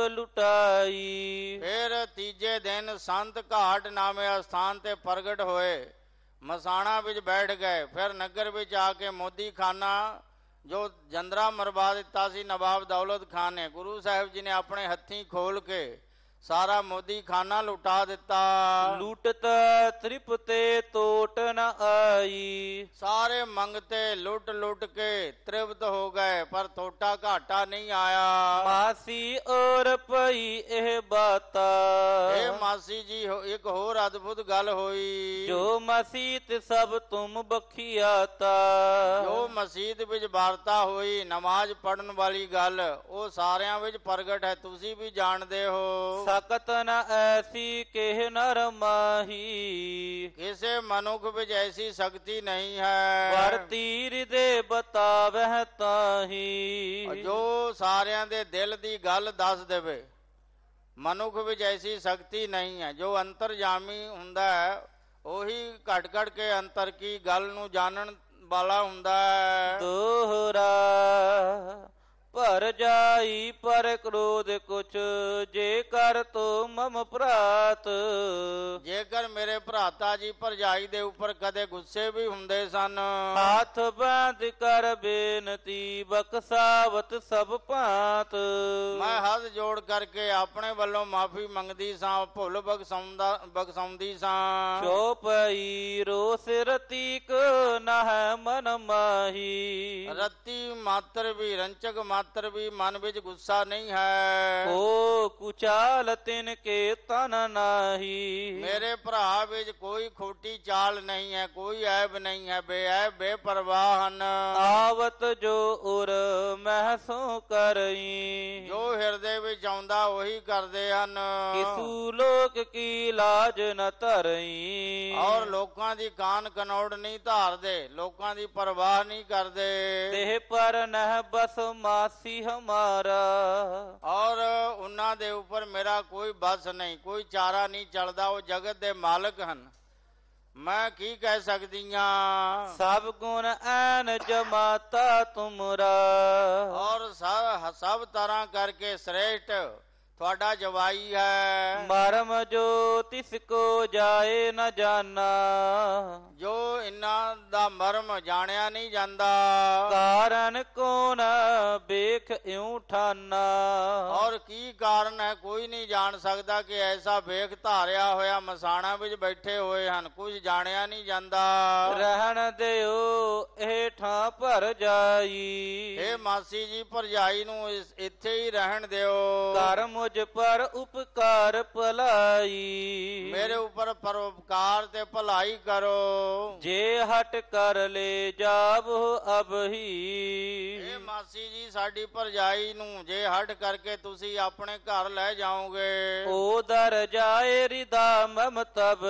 [SPEAKER 2] ਲੁਟਾਈ।
[SPEAKER 1] ਫਿਰ ਤੀਜੇ ਦਿਨ ਸੰਤ ਘਾਟ ਨਾਮੇ ਸਥਾਨ ਤੇ ਪ੍ਰਗਟ ਹੋਏ, ਮਸਾਣਾ ਵਿੱਚ ਬੈਠ ਗਏ। ਫਿਰ ਨਗਰ ਵਿੱਚ ਆ ਕੇ ਮੋਦੀ ਖਾਨਾ ਜੋ ਜੰਦਰਾ ਮਰਵਾ ਦਿੱਤਾ ਸੀ ਨਵਾਬ ਦੌਲਤ ਖਾਨ ਨੇ, ਗੁਰੂ ਸਾਹਿਬ ਜੀ ਨੇ ਆਪਣੇ ਹੱਥੀਂ ਖੋਲ ਕੇ ਸਾਰਾ ਮੋਦੀ ਖਾਨਾ ਲੁਟਾ ਦਿੱਤਾ।
[SPEAKER 2] ਲੁਟਤ ਤ੍ਰਿਪਤੇ ਤੋਟ ਨ ਆਈ।
[SPEAKER 1] ਸਾਰੇ ਮੰਗਤੇ ਲੁੱਟ ਲੁੱਟ ਕੇ ਤ੍ਰਿਪਤ ਹੋ ਗਏ, ਪਰ ਤੋਟਾ ਘਾਟਾ ਨਹੀਂ ਆਇਆ।
[SPEAKER 2] ਮਾਸੀ ਔਰ ਪਈ ਇਹ ਬਾਤਾ।
[SPEAKER 1] ਇਹ ਮਾਸੀ ਜੀ ਇੱਕ ਹੋਰ ਅਦਭੁਤ ਗੱਲ ਹੋਈ।
[SPEAKER 2] ਜੋ ਮਸੀਤ ਸਭ ਤੁਮ ਬਖਿਆਤਾ।
[SPEAKER 1] ਜੋ ਮਸਜਿਦ ਵਿੱਚ ਵਾਰਤਾ ਹੋਈ ਨਮਾਜ਼ ਪੜਨ ਵਾਲੀ ਗੱਲ, ਉਹ ਸਾਰਿਆਂ ਵਿੱਚ ਪ੍ਰਗਟ ਹੈ, ਤੁਸੀਂ ਵੀ ਜਾਣਦੇ ਹੋ।
[SPEAKER 2] ਸਕਤ ਨ ਐਸੀ ਕਿਹ ਨਰ ਮਾਹੀ।
[SPEAKER 1] ਕਿਸੇ ਮਨੁੱਖ ਵਿੱਚ ਐਸੀ ਸ਼ਕਤੀ ਨਹੀਂ ਹੈ।
[SPEAKER 2] ਵਰਤੀ ਹਿਰਦੇ ਬਤਾਵਹਿ ਤਾਹੀ।
[SPEAKER 1] ਜੋ ਸਾਰਿਆਂ ਦੇ ਦਿਲ ਦੀ ਗੱਲ ਦੱਸ ਦੇਵੇ, ਮਨੁੱਖ ਵਿੱਚ ਐਸੀ ਸ਼ਕਤੀ ਨਹੀਂ ਹੈ। ਜੋ ਅੰਤਰਜਾਮੀ ਹੁੰਦਾ ਹੈ ਉਹੀ ਘਟ ਘਟ ਕੇ ਅੰਤਰ ਕੀ ਗੱਲ ਨੂੰ ਜਾਣਨ ਵਾਲਾ ਹੁੰਦਾ ਹੈ।
[SPEAKER 2] ਦੋਹਰਾ ਭਰ ਜਾਈ ਪਰ ਕ੍ਰੋਧ ਕੁਛ, ਜੇ ਕਰ ਤੋ ਮਮ ਭਰਾਤ।
[SPEAKER 1] ਜੇਕਰ ਮੇਰੇ ਭਰਾਤਾ ਜੀ ਭਰਜਾਈ ਦੇ ਉੱਪਰ ਕਦੇ ਗੁੱਸੇ ਵੀ ਹੁੰਦੇ ਸਨ,
[SPEAKER 2] ਹੱਥ ਬੰਦ ਕਰ ਬੇਨਤੀ ਬਖਸਾਵਤ ਸਭ ਭਾਂਤ।
[SPEAKER 1] ਮੈਂ ਹੱਥ ਜੋੜ ਕਰਕੇ ਆਪਣੇ ਵੱਲੋਂ ਮਾਫੀ ਮੰਗਦੀ ਸਾਂ, ਭੁੱਲ ਬਖਸਾਉਂਦਾ ਬਖਸਾਉਂਦੀ ਸਾਂ।
[SPEAKER 2] ਚੋਪਈ ਰੋਸ ਰਤੀਕ ਨਹਿ ਮਨ ਮਾਹੀ।
[SPEAKER 1] ਰੱਤੀ ਮਾਤਰ ਵੀ ਰੰਚਕ ਮਾਤਰ ਵੀ ਮਨ ਵਿੱਚ ਗੁੱਸਾ ਨਹੀਂ ਹੈ।
[SPEAKER 2] ਓ ਕੁਚਾਲ ਤਿਨ ਕੇ ਤਨ ਨਾਹੀ। ਮੇਰੇ
[SPEAKER 1] ਭਰਾ ਵਿੱਚ ਕੋਈ ਖੋਟੀ ਚਾਲ ਨਹੀਂ ਹੈ, ਕੋਈ ਐਬ ਨਹੀਂ ਹੈ, ਬੇਐਬ ਬੇਪਰਵਾਹ ਹਨ।
[SPEAKER 2] ਆਵਤ ਜੋ ਉਰ ਮਹਿਸੋ ਕਰਈ।
[SPEAKER 1] ਜੋ ਹਿਰਦੇ ਵਿੱਚ ਆਉਂਦਾ ਉਹੀ ਕਰਦੇ ਹਨ।
[SPEAKER 2] ਕਿਸੂ ਲੋਕ ਕੀ ਲਾਜ ਨ ਧਰਈ।
[SPEAKER 1] ਔਰ ਲੋਕਾਂ ਦੀ ਕਾਨ ਕਨੌੜ ਨਹੀਂ ਧਾਰਦੇ, ਲੋਕਾਂ ਦੀ ਪਰਵਾਹ ਨਹੀਂ ਕਰਦੇ।
[SPEAKER 2] ਦੇਹ ਪਰ ਨਹਿ ਬਸ ਮਾਸੀ ਹਮਾਰਾ।
[SPEAKER 1] ਔਰ ਉਹਨਾਂ ਦੇ ਉੱਪਰ ਮੇਰਾ ਕੋਈ ਬਸ ਨਹੀਂ, ਕੋਈ ਚਾਰਾ ਨਹੀਂ ਚੱਲਦਾ, ਉਹ ਜਗਤ ਦੇ ਮਾਲਕ ਹਨ, ਮੈਂ ਕੀ ਕਹਿ ਸਕਦੀ ਹਾਂ।
[SPEAKER 2] ਸਭ ਗੁਣ ਐਨ ਜਮਾਤਾ ਤੁਮਰਾ।
[SPEAKER 1] ਔਰ ਸਭ ਸਭ ਤਰ੍ਹਾਂ ਕਰਕੇ ਸ੍ਰੇਸ਼ਟ ਤੁਹਾਡਾ ਜਵਾਈ ਹੈ।
[SPEAKER 2] ਮਰਮ ਜੋ ਤਿਸ ਕੋ ਜਾਏ ਨ ਜਾਨਾ।
[SPEAKER 1] ਜੋ ਇਨ੍ਹਾਂ ਦਾ ਮਰਮ ਜਾਣਿਆ ਨਹੀਂ ਜਾਂਦਾ।
[SPEAKER 2] ਕਾਰਨ ਕੌਣ ਵੇਖ ਇਉ ਠਾਨਾ।
[SPEAKER 1] ਔਰ ਕੀ ਕਾਰਨ ਹੈ ਕੋਈ ਨਹੀਂ ਜਾਣ ਸਕਦਾ ਕਿ ਐਸਾ ਵੇਖ ਧਾਰਿਆ ਹੋਇਆ ਮਸਾਣਾ ਵਿੱਚ ਬੈਠੇ ਹੋਏ ਹਨ, ਕੁਝ ਜਾਣਿਆ ਨਹੀਂ ਜਾਂਦਾ।
[SPEAKER 2] ਰਹਿਣ ਦਿਓ ਇਹ ਠਾਂ ਭਰ ਜਾਈ।
[SPEAKER 1] ਇਹ ਮਾਸੀ ਜੀ ਭਰਜਾਈ ਨੂੰ ਇੱਥੇ ਹੀ ਰਹਿਣ ਦਿਓ।
[SPEAKER 2] ਕਰ ਮੁਝ ਪਰ ਉਪਕਾਰ ਭਲਾਈ।
[SPEAKER 1] ਮੇਰੇ ਉੱਪਰ ਪਰਉਪਕਾਰ ਤੇ ਭਲਾਈ ਕਰੋ।
[SPEAKER 2] ਜੇ ਹਟ ਕਰ ਲੈ ਜਾਵੋ ਅਬ ਹੀ।
[SPEAKER 1] ਇਹ ਮਾਸੀ ਜੀ ਸਾਡੀ ਭਰਜਾਈ ਨੂੰ ਜੇ ਹਟ ਕਰਕੇ ਤੁਸੀਂ ਆਪਣੇ ਘਰ ਲੈ ਜਾਓਗੇ,
[SPEAKER 2] ਉਹ ਦਰ ਜਾਏ ਰਿਦਾ ਮਮ ਤਬ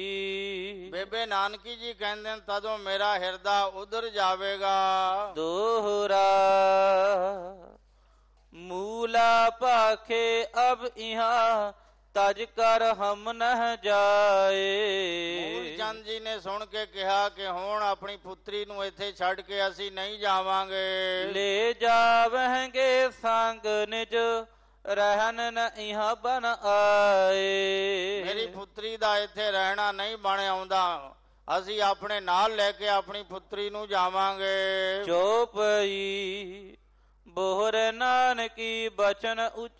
[SPEAKER 2] ਹੀ।
[SPEAKER 1] ਬੇਬੇ ਨਾਨਕੀ ਜੀ ਕਹਿੰਦੇ ਨੇ ਤਦੋਂ ਮੇਰਾ ਹਿਰਦਾ ਉਧਰ ਜਾਵੇਗਾ।
[SPEAKER 2] ਦੋਹਰਾ ਮੂਲ तुला पाखे अब यहाँ ਤਜ ਕਰ ਹਮ ਨਹਿ ਜਾਏ।
[SPEAKER 1] ਮੂਲ ਚੰਦ ਜੀ ਨੇ ਸੁਣ ਕੇ ਕਿਹਾ ਕਿ ਹੁਣ ਆਪਣੀ ਪੁੱਤਰੀ ਨੂੰ ਇੱਥੇ ਛੱਡ ਕੇ ਅਸੀਂ ਨਹੀਂ ਜਾਵਾਂਗੇ।
[SPEAKER 2] ਲੈ ਜਾਵਹਿਗੇ ਸੰਗ ਨਿਜ ਰਹਿਨ ਨ ਇਹਾਂ ਬਨ ਆਏ।
[SPEAKER 1] ਮੇਰੀ ਪੁੱਤਰੀ ਦਾ ਇੱਥੇ ਰਹਿਣਾ ਨਹੀਂ ਬਣ ਆਉਂਦਾ, ਅਸੀਂ ਆਪਣੇ ਨਾਲ ਲੈ ਕੇ ਆਪਣੀ ਪੁੱਤਰੀ ਨੂੰ ਜਾਵਾਂਗੇ।
[SPEAKER 2] ਚੋਪਈ ਬੋਹਰ ਨਾਨਕੀ ਬਚਨ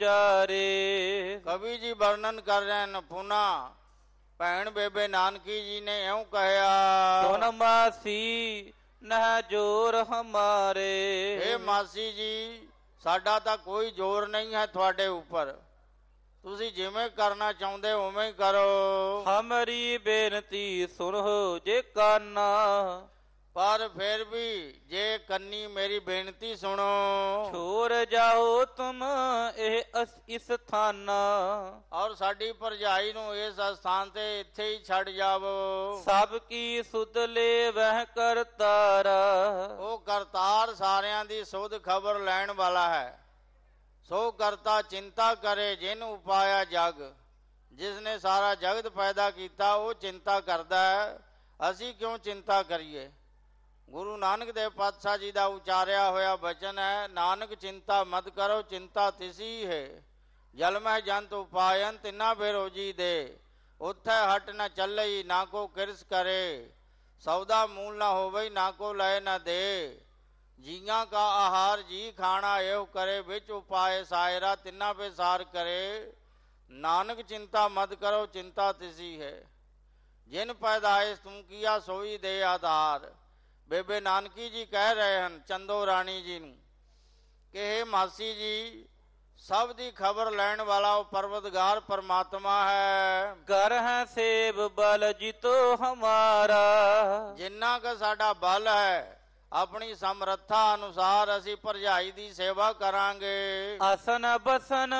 [SPEAKER 2] ਉਚਾਰੇ।
[SPEAKER 1] ਕਵੀ ਜੀ ਵਰਣਨ ਕਰ ਰਹੇ ਹਨ। ਪੁਨਾ ਭੈਣ ਬੇਬੇ ਨਾਨਕੀ ਜੀ ਨੇ ਇਉਂ ਕਹਿਆ,
[SPEAKER 2] ਸੁਨ ਮਾਸੀ ਨਹ ਜੋਰ ਹਮਾਰੇ।
[SPEAKER 1] ਇਹ ਮਾਸੀ ਜੀ, ਸਾਡਾ ਤਾਂ ਕੋਈ ਜ਼ੋਰ ਨਹੀਂ ਹੈ ਤੁਹਾਡੇ ਉੱਪਰ, ਤੁਸੀਂ ਜਿਵੇਂ ਕਰਨਾ ਚਾਹੁੰਦੇ ਉਵੇਂ ਹੀ ਕਰੋ।
[SPEAKER 2] ਹਮਰੀ ਬੇਨਤੀ ਸੁਣੋ ਜੇ ਕਾਨਾ,
[SPEAKER 1] ਪਰ ਫਿਰ ਵੀ ਜੇ ਕੰਨੀ ਮੇਰੀ ਬੇਨਤੀ ਸੁਣੋ।
[SPEAKER 2] ਛੋੜ ਜਾਓ ਤੁਮ ਇਹ ਇਸ ਥਾਨਾ,
[SPEAKER 1] ਔਰ ਸਾਡੀ ਭਰਜਾਈ ਨੂੰ ਇਸ ਸਥਾਨ ਤੇ ਇੱਥੇ ਹੀ ਛੱਡ ਜਾਵੋ।
[SPEAKER 2] ਸਭ ਕੀ ਸੁਧ ਲੈ ਵਹਿ ਕਰਤਾਰਾ।
[SPEAKER 1] ਉਹ ਕਰਤਾਰ ਸਾਰਿਆਂ ਦੀ ਸੁਧ ਖਬਰ ਲੈਣ ਵਾਲਾ ਹੈ। ਸੋ ਕਰਤਾ ਚਿੰਤਾ ਕਰੇ ਜਿਨ ਉਪਾਇਆ ਜਗ। ਜਿਸ ਨੇ ਸਾਰਾ ਜਗਤ ਪੈਦਾ ਕੀਤਾ ਉਹ ਚਿੰਤਾ ਕਰਦਾ ਹੈ, ਅਸੀਂ ਕਿਉਂ ਚਿੰਤਾ ਕਰੀਏ। ਗੁਰੂ ਨਾਨਕ ਦੇਵ ਪਾਤਸ਼ਾਹ ਜੀ ਦਾ ਉਚਾਰਿਆ ਹੋਇਆ ਬਚਨ ਹੈ, ਨਾਨਕ ਚਿੰਤਾ ਮਤ ਕਰੋ ਚਿੰਤਾ ਤਿਸੀ ਹੈ। ਜਲ ਮਹਿ ਜੰਤ ਉਪਾਇਨ ਤਿੰਨਾ ਬੇਰੋਜੀ ਦੇ। ਉੱਥੇ ਹਟ ਨ ਚੱਲਈ ਨਾ ਕੋ ਕਿਰਸ ਕਰੇ। ਸੌਦਾ ਮੂਲ ਨਾ ਹੋਵਈ ਨਾ ਕੋ ਲਏ ਨ ਦੇ। ਜੀਆਂ ਕਾ ਆਹਾਰ ਜੀ ਖਾਣਾ ਇਹੋ ਕਰੇ। ਵਿੱਚ ਉਪਾਏ ਸਾਇਰਾ ਤਿੰਨਾ ਬੇਸਾਰ ਕਰੇ। ਨਾਨਕ ਚਿੰਤਾ ਮਤ ਕਰੋ ਚਿੰਤਾ ਤਿਸੀ ਹੈ। ਜਿਨ ਪੈਦਾਇਸ਼ ਤੁਮ ਕੀਆ ਸੋਈ ਦੇ ਆਧਾਰ। ਬੇਬੇ ਨਾਨਕੀ ਜੀ ਕਹਿ ਰਹੇ ਹਨ ਚੰਦੋ ਰਾਣੀ ਜੀ ਨੂੰ ਕਿ ਇਹ ਮਾਸੀ ਜੀ, ਸਭ ਦੀ ਖਬਰ ਲੈਣ ਵਾਲਾ ਉਹ ਪਰਵਤਗਾਰ ਪਰਮਾਤਮਾ ਹੈ।
[SPEAKER 2] ਕਰ ਹੈ ਸੇਵ ਬਲ ਜਿਤੋ ਹਮਾਰਾ।
[SPEAKER 1] ਜਿੰਨਾ ਕੁ ਸਾਡਾ ਬਲ ਹੈ ਆਪਣੀ ਸਮਰੱਥਾ ਅਨੁਸਾਰ ਅਸੀਂ ਭਰਜਾਈ ਦੀ ਸੇਵਾ ਕਰਾਂਗੇ।
[SPEAKER 2] ਆਸਨ ਬਸਨ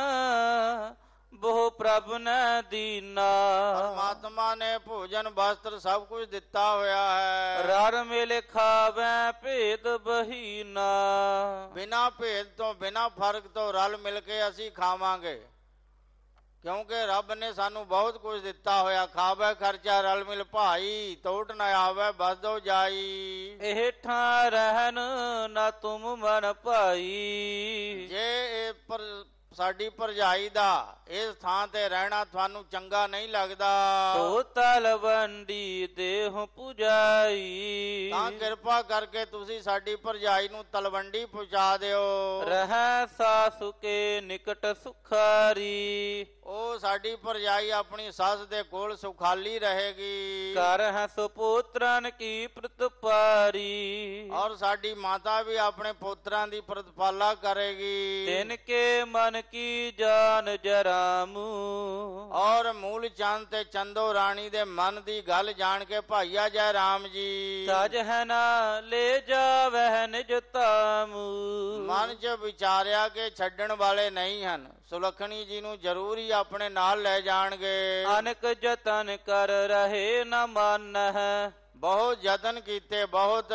[SPEAKER 2] ਬਹੁ ਪ੍ਰਭ ਨ ਦੀਨਾ।
[SPEAKER 1] ਪਰਮਾਤਮਾ ਨੇ ਭੋਜਨ ਵਸਤਰ ਸਭ ਕੁਝ ਦਿੱਤਾ ਹੋਇਆ ਹੈ।
[SPEAKER 2] ਰਰ ਮਿਲ ਖਾਵੈ ਭੇਦ ਬਹੀਨਾ।
[SPEAKER 1] ਬਿਨਾ ਭੇਦ ਤੋਂ ਬਿਨਾ ਫਰਕ ਤੋਂ ਰਲ ਮਿਲ ਕੇ ਅਸੀਂ ਖਾਵਾਂਗੇ, ਕਿਉਂਕਿ ਰੱਬ ਨੇ ਸਾਨੂੰ ਬਹੁਤ ਕੁਝ ਦਿੱਤਾ ਹੋਇਆ। ਖਾਵੇ ਖਰਚਾ ਰਲ ਮਿਲ ਭਾਈ, ਟੋਟ ਨ ਆਵੇ ਬਸ ਦੋ ਜਾਈ।
[SPEAKER 2] ਇਹ ਠਾ ਰਹਿਨ ਨਾ ਤੁਮ ਮਨ ਭਾਈ।
[SPEAKER 1] ਜੇ ਇਹ ਪਰ ਸਾਡੀ ਭਰਜਾਈ ਦਾ ਇਸ ਥਾਂ ਤੇ ਰਹਿਣਾ ਤੁਹਾਨੂੰ ਚੰਗਾ ਨਹੀਂ ਲੱਗਦਾ
[SPEAKER 2] ਤੋ ਤਲਵੰਡੀ ਦੇਹ ਪੁਜਾਈ।
[SPEAKER 1] ਤਾਂ ਕਿਰਪਾ ਕਰਕੇ ਤੁਸੀਂ ਸਾਡੀ ਭਰਜਾਈ ਨੂੰ ਤਲਵੰਡੀ ਪਹੁੰਚਾ ਦਿਓ।
[SPEAKER 2] ਰਹਿ ਸਾਸੁ ਕੇ ਨਿਕਟ ਸੁਖਾਰੀ।
[SPEAKER 1] ਉਹ ਸਾਡੀ ਭਰਜਾਈ ਆਪਣੀ ਸੱਸ ਦੇ ਕੋਲ ਸੁਖਾਲੀ ਰਹੇਗੀ।
[SPEAKER 2] ਕਰ ਹੈ ਸੁਪੁੱਤਰਨ ਕੀ ਪ੍ਰਤਪਾਰੀ।
[SPEAKER 1] ਔਰ ਸਾਡੀ ਮਾਤਾ ਵੀ ਆਪਣੇ ਪੁੱਤਰਾਂ ਦੀ ਪ੍ਰਤਪਾਲਾ ਕਰੇਗੀ।
[SPEAKER 2] ਤਿਨ ਕੇ ਮਨ ਕੀ ਜਾਨ ਜਰਾਮੂ।
[SPEAKER 1] ਔਰ ਮੂਲ ਚੰਦ ਤੇ ਚੰਦੋ ਰਾਣੀ ਦੇ ਮਨ ਦੀ ਗੱਲ ਜਾਣ ਕੇ ਭਾਈਆ ਜੈ ਰਾਮ ਜੀ
[SPEAKER 2] ਸਜ ਹੈ ਨਾ ਲੈ ਜਾਵਹਿ ਨਿਜ ਤਾਮੂ।
[SPEAKER 1] ਮਨ ਚ ਵਿਚਾਰਿਆ ਕਿ ਛੱਡਣ ਵਾਲੇ ਨਹੀਂ ਹਨ। ਸੁਲੱਖਣੀ ਜੀ ਨੂੰ ਜ਼ਰੂਰ ਹੀ ਆਪਣੇ ਨਾਲ ਲੈ ਜਾਣਗੇ।
[SPEAKER 2] ਅਨਕ ਯਤਨ ਕਰ ਰਹੇ ਨ ਮਨ ਹੈ।
[SPEAKER 1] ਬਹੁਤ ਯਤਨ ਕੀਤੇ, ਬਹੁਤ